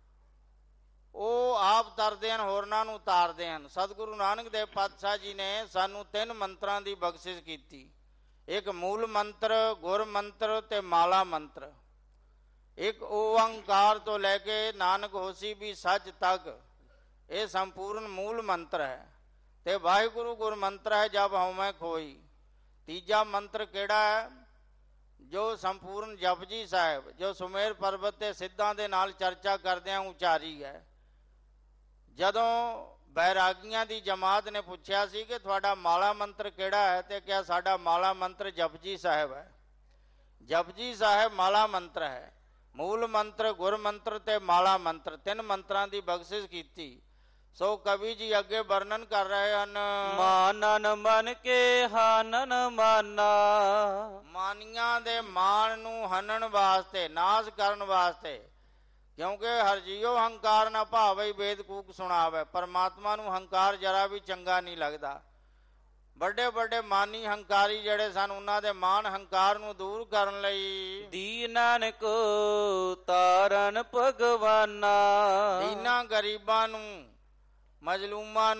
[SPEAKER 1] ਉਹ ਆਪ ਤਰਦੇ ਹਨ, ਹੋਰਨਾਂ ਨੂੰ ਤਾਰਦੇ ਹਨ। ਸਤਿਗੁਰੂ ਨਾਨਕ ਦੇਵ ਪਾਤਸ਼ਾਹ ਜੀ ਨੇ ਸਾਨੂੰ ਤਿੰਨ ਮੰਤਰਾਂ ਦੀ ਬਖਸ਼ਿਸ਼ ਕੀਤੀ। ਇੱਕ ਮੂਲ ਮੰਤਰ, ਗੁਰ ਮੰਤਰ ਤੇ ਮਾਲਾ ਮੰਤਰ। ਇੱਕ ਓੰਕਾਰ ਤੋਂ ਲੈ ਕੇ ਨਾਨਕ ਹੋਸੀ ਵੀ ਸੱਚ ਤੱਕ ਇਹ ਸੰਪੂਰਨ ਮੂਲ ਮੰਤਰ ਹੈ ਤੇ ਵਾਹਿਗੁਰੂ ਗੁਰ ਮੰਤਰ ਹੈ ਜਪ ਹਉਮੈ ਖੋਈ। ਤੀਜਾ ਮੰਤਰ ਕਿਹੜਾ ਹੈ? ਜੋ ਸੰਪੂਰਨ ਜਪਜੀ ਸਾਹਿਬ ਜੋ ਸੁਮੇਰ ਪਰਬਤ ਤੇ ਸਿੱਧਾਂ ਦੇ ਨਾਲ ਚਰਚਾ ਕਰਦਿਆਂ ਉਚਾਰੀ ਹੈ। ਜਦੋਂ ਬੈਰਾਗੀਆਂ ਦੀ ਜਮਾਤ ਨੇ ਪੁੱਛਿਆ ਸੀ ਕਿ ਤੁਹਾਡਾ ਮਾਲਾ ਮੰਤਰ ਕਿਹੜਾ ਹੈ ਤੇ ਕਿਹਾ ਸਾਡਾ ਮਾਲਾ ਮੰਤਰ ਜਪਜੀ ਸਾਹਿਬ ਹੈ। ਜਪਜੀ ਸਾਹਿਬ ਮਾਲਾ ਮੰਤਰ ਹੈ। ਮੂਲ ਮੰਤਰ, ਗੁਰ ਮੰਤਰ ਤੇ ਮਾਲਾ ਮੰਤਰ ਤਿੰਨ ਮੰਤਰਾਂ ਦੀ ਬਖਸ਼ਿਸ਼ ਕੀਤੀ। ਸੋ ਕਵੀ ਜੀ ਅੱਗੇ ਵਰਣਨ ਕਰ ਰਹੇ ਹਨ।
[SPEAKER 2] ਮਾਨਨ ਮਨ ਕੇ ਹਾਨਨ ਮਾਨਾ,
[SPEAKER 1] ਮਾਨੀਆਂ ਦੇ ਮਾਨ ਨੂੰ ਹਨਣ ਵਾਸਤੇ, ਨਾਸ਼ ਕਰਨ ਵਾਸਤੇ, ਕਿਉਂਕਿ ਹਰ ਜੀਓ ਹੰਕਾਰ ਨਾ ਭਾਵੇ ਵੇਦ ਕੂਕ ਸੁਣਾਵੇ। ਪਰਮਾਤਮਾ ਨੂੰ ਹੰਕਾਰ ਜਰਾ ਵੀ ਚੰਗਾ ਨਹੀਂ ਲੱਗਦਾ। ਵੱਡੇ ਵੱਡੇ ਮਾਨੀ ਹੰਕਾਰੀ ਜਿਹੜੇ ਸਨ ਉਹਨਾਂ ਦੇ ਮਾਨ ਹੰਕਾਰ ਨੂੰ ਦੂਰ ਕਰਨ ਲਈ
[SPEAKER 2] ਦੀਨਨ ਕੋ ਤਾਰਨ ਭਗਵਾਨਾ,
[SPEAKER 1] ਦੀਨਾਂ ਗਰੀਬਾਂ ਨੂੰ, ਮਜਲੂਮਾਂ ਨੂੰ,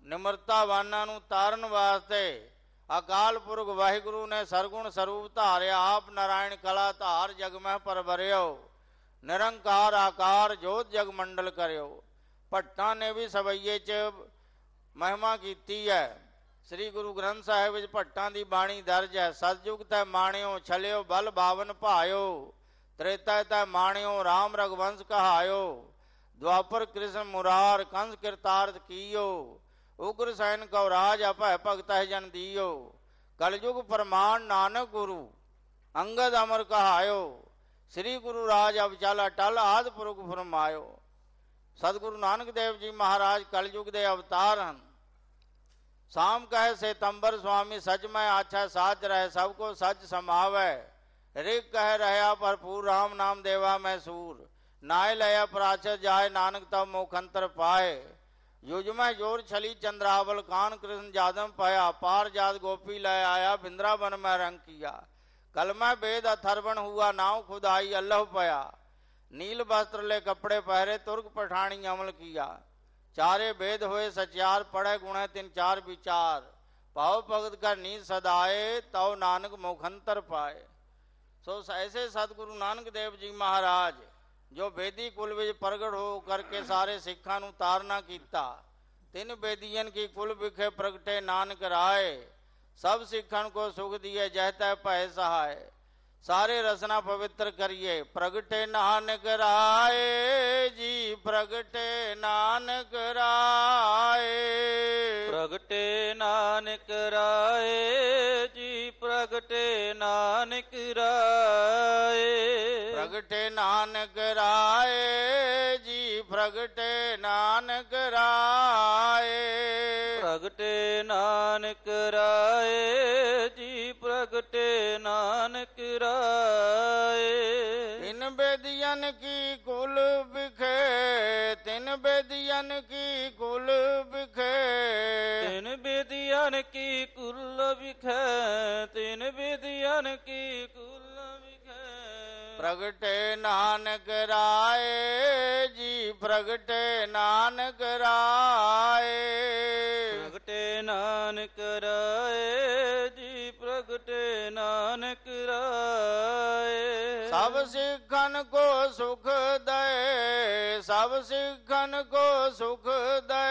[SPEAKER 1] ਨਿਮਰਤਾਵਾਨਾਂ ਨੂੰ ਤਾਰਨ ਵਾਸਤੇ ਅਕਾਲ ਪੁਰਖ ਵਾਹਿਗੁਰੂ ਨੇ ਸਰਗੁਣ ਸਰੂਪ ਧਾਰਿਆ। ਆਪ ਨਾਰਾਇਣ ਕਲਾ ਧਾਰ ਜਗ ਮਹਿ ਪਰਵਰਿਓ, ਨਿਰੰਕਾਰ ਆਕਾਰ ਜੋਤ ਜਗ ਮੰਡਲ ਕਰਿਓ। ਭੱਟਾਂ ਨੇ ਵੀ ਸਵਈਏ 'ਚ ਮਹਿਮਾ ਕੀਤੀ ਹੈ। ਸ੍ਰੀ ਗੁਰੂ ਗ੍ਰੰਥ ਸਾਹਿਬ ਵਿੱਚ ਭੱਟਾਂ ਦੀ ਬਾਣੀ ਦਰਜ ਹੈ। ਸਤਿਯੁਗ ਤੈ ਮਾਣਿਓ ਛਲਿਓ ਬਲ ਬਾਵਨ ਭਾਇਓ, ਤ੍ਰੇਤਾ ਤੈ ਮਾਣਿਓ ਰਾਮ ਰਘੁਵੰਸ਼ ਕਹਾਇਓ, ਦੁਆਪਰ ਕ੍ਰਿਸ਼ਨ ਮੁਰਾਰ ਕੰਸ ਕਿਰਤਾਰਥ ਕੀਓ, ਉਗਰ ਸੈਨ ਕਉ ਰਾਜ ਅਭੈ ਭਗਤ ਹੈ ਜਨ ਦੀਓ, ਕਲਯੁਗ ਪ੍ਰਮਾਣ ਨਾਨਕ ਗੁਰੂ ਅੰਗਦ ਅਮਰ ਕਹਾਇਓ, ਸ੍ਰੀ ਗੁਰੂ ਰਾਜ ਅਵਚਲ ਅਟਲ ਆਦਿ ਪੁਰਖ ਫਰਮਾਇਓ। ਸਤਿਗੁਰੂ ਨਾਨਕ ਦੇਵ ਜੀ ਮਹਾਰਾਜ ਕਲਯੁਗ ਦੇ ਅਵਤਾਰ ਹਨ। ਸਾਮ ਕਹੇ ਸੇਤੰਬਰ ਸੁਆਮੀ ਸਚ ਮੈਂ ਆਛਾ ਸਾਚ ਰਹਿ ਸਭ ਕੋ ਸਚ ਸਮਾਵੈ, ਰਿਕ ਕਹਿ ਰਹਾ ਭਰਪੂਰ ਰਾਮ ਨਾਮ ਦੇਵਾ ਮੈਂ ਸੂਰ, ਨਾਇ ਲਿਆ ਪ੍ਰਾਚਰ ਜਾਏ ਨਾਨਕ ਤਬ ਮੋਖੰਤਰ ਪਾਏ, युज में जोर छली चंद्रावल कान कृष्ण जादम पया, पार जात गोपी लय आया बिंद्रावन में रंग किया, कल में वेद अथर्वण हुआ नाव खुदाई अल्लाह पया, नील वस्त्र ले कपड़े पहरे तुर्क पठानी अमल किया, चारे वेद होए सचार पढ़े गुणे तिन चार विचार, पाओ भगत का नींद सदाए तव नानक मुखंतर पाए। सो ऐसे सतगुरु नानक देव जी महाराज जो बेदी कुल विच प्रगट हो करके सारे सिखा नूं तारना कीता, तिन बेदियन की कुल विखे प्रगटे नानक राय, सब सिखन को सुख दिए जहता भय सहाय, सारे रसना पवित्र करिए प्रगटे नानक राय जी, प्रगटे नानक राय,
[SPEAKER 2] प्रगटे नानक राय जी, प्रगटे नानक राय,
[SPEAKER 1] प्रगटे नानक राय जी, प्रगटे नानक राय,
[SPEAKER 2] प्रगटे नानक राय जी, प्रगटे नानक राय।
[SPEAKER 1] तिन बेदियन की कुल बिखे, तिन बेदियन की कुल बिखे,
[SPEAKER 2] तिन बेदियन की कुल बिखे, तिन बेदियन की कुल बिखे,
[SPEAKER 1] प्रगटे नानक राय जी, प्रगटे नानक राय,
[SPEAKER 2] प्रगटे नानक राय जी, प्रगटे नानक राय।
[SPEAKER 1] सब सिखन को सुख दे, सब सिखन को सुख दे,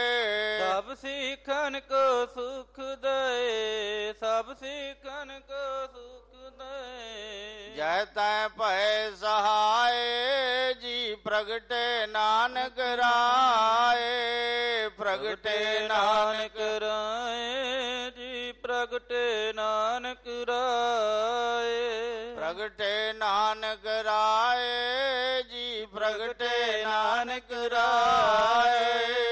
[SPEAKER 2] सब सिखन को सुख दे, सब सिखन को सुख दे,
[SPEAKER 1] जय तै भय सहाय जी, प्रगटे नानक राय, प्रगटे नानक
[SPEAKER 2] राय जी, प्रगटे नानक राय,
[SPEAKER 1] प्रगटे नानक राय जी, प्रगटे नानक राय,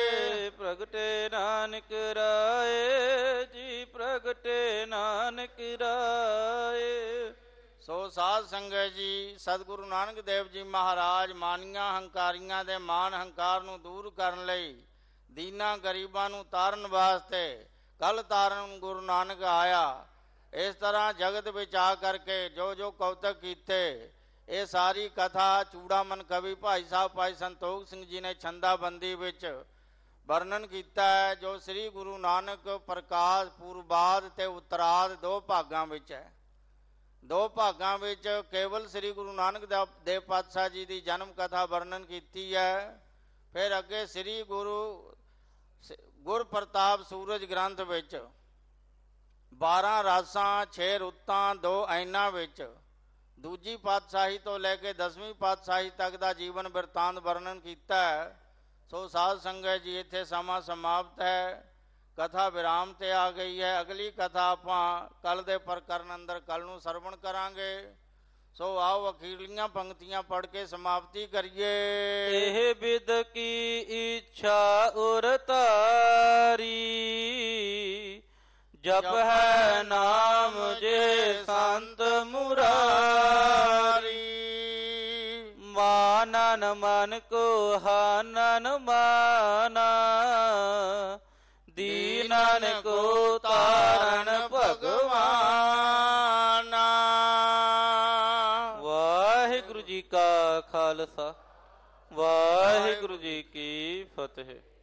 [SPEAKER 2] प्रगटे नानक राय जी, प्रगटे नानक राय।
[SPEAKER 1] सो साध संगत जी, सतगुरु नानक देव जी महाराज ਮਾਨੀਆਂ ਹੰਕਾਰੀਆਂ ਦੇ ਮਾਨ ਹੰਕਾਰ ਨੂੰ ਦੂਰ ਕਰਨ ਲਈ, ਦੀਨਾ ਗਰੀਬਾਂ ਨੂੰ ਤਾਰਨ ਵਾਸਤੇ ਕੱਲ ਤਾਰਨ ਗੁਰੂ ਨਾਨਕ ਆਇਆ। ਇਸ ਤਰ੍ਹਾਂ ਜਗਤ ਵਿੱਚ ਆ ਕਰਕੇ ਜੋ ਜੋ ਕੌਤਕ ਕੀਤੇ, ਇਹ ਸਾਰੀ ਕਥਾ ਚੂੜਾਮਨ ਕਵੀ ਭਾਈ ਸਾਹਿਬ ਭਾਈ ਸੰਤੋਖ ਸਿੰਘ ਜੀ ਨੇ ਛੰਦਾਬੰਦੀ ਵਿੱਚ ਵਰਣਨ ਕੀਤਾ ਹੈ, ਜੋ ਸ੍ਰੀ ਗੁਰੂ ਨਾਨਕ ਪ੍ਰਕਾਸ਼ ਪੂਰਬਾਦ ਤੇ ਉਤਰਾਦ ਦੋ ਭਾਗਾਂ ਵਿੱਚ ਹੈ। ਦੋ ਭਾਗਾਂ ਵਿੱਚ ਕੇਵਲ ਸ੍ਰੀ ਗੁਰੂ ਨਾਨਕ ਦੇਵ ਪਾਤਸ਼ਾਹ ਜੀ ਦੀ ਜਨਮ ਕਥਾ ਵਰਣਨ ਕੀਤੀ ਹੈ। ਫਿਰ ਅੱਗੇ ਸ੍ਰੀ ਗੁਰੂ ਗੁਰ ਪ੍ਰਤਾਪ ਸੂਰਜ ਗ੍ਰੰਥ ਵਿੱਚ ਬਾਰਾਂ ਰਾਸਾਂ, ਛੇ ਰੁੱਤਾਂ, ਦੋ ਐਨਾਂ ਵਿੱਚ ਦੂਜੀ ਪਾਤਸ਼ਾਹੀ ਤੋਂ ਲੈ ਕੇ ਦਸਵੀਂ ਪਾਤਸ਼ਾਹੀ ਤੱਕ ਦਾ ਜੀਵਨ ਬਿਰਤਾਂਤ ਵਰਣਨ ਕੀਤਾ ਹੈ। ਸੋ ਸਾਧ ਸੰਗਤ ਜੀ, ਇੱਥੇ ਸਮਾਂ ਸਮਾਪਤ ਹੈ, ਕਥਾ ਵਿਰਾਮ ਤੇ ਆ ਗਈ ਹੈ। ਅਗਲੀ ਕਥਾ ਆਪਾਂ ਕੱਲ ਦੇ ਪ੍ਰਕਰਨ ਅੰਦਰ ਕੱਲ ਨੂੰ ਸਰਵਣ ਕਰਾਂਗੇ। ਸੋ ਆਓ ਅਖੀਰਲੀਆਂ ਪੰਕਤੀਆਂ ਪੜ੍ਹ ਕੇ ਸਮਾਪਤੀ ਕਰੀਏ।
[SPEAKER 2] ਇਹ ਬਿਦ ਕੀ ਇੱਛਾ ਉਰ ਤਾਰੀ, ਜਪ ਹੈ ਨਾਮ ਜੇ ਸੰਤ ਮੁਰਾਰੀ, ਮਾਨਨ ਮਨ ਕੋ ਹਾਨਨ ਮਾਨਾ, ਦੀਨਨ ਕੋ ਤਾਰਨ ਭਗਵਾਨ। ਵਾਹਿਗੁਰੂ ਜੀ ਕਾ ਖਾਲਸਾ, ਵਾਹਿਗੁਰੂ ਜੀ ਕੀ ਫਤਿਹ।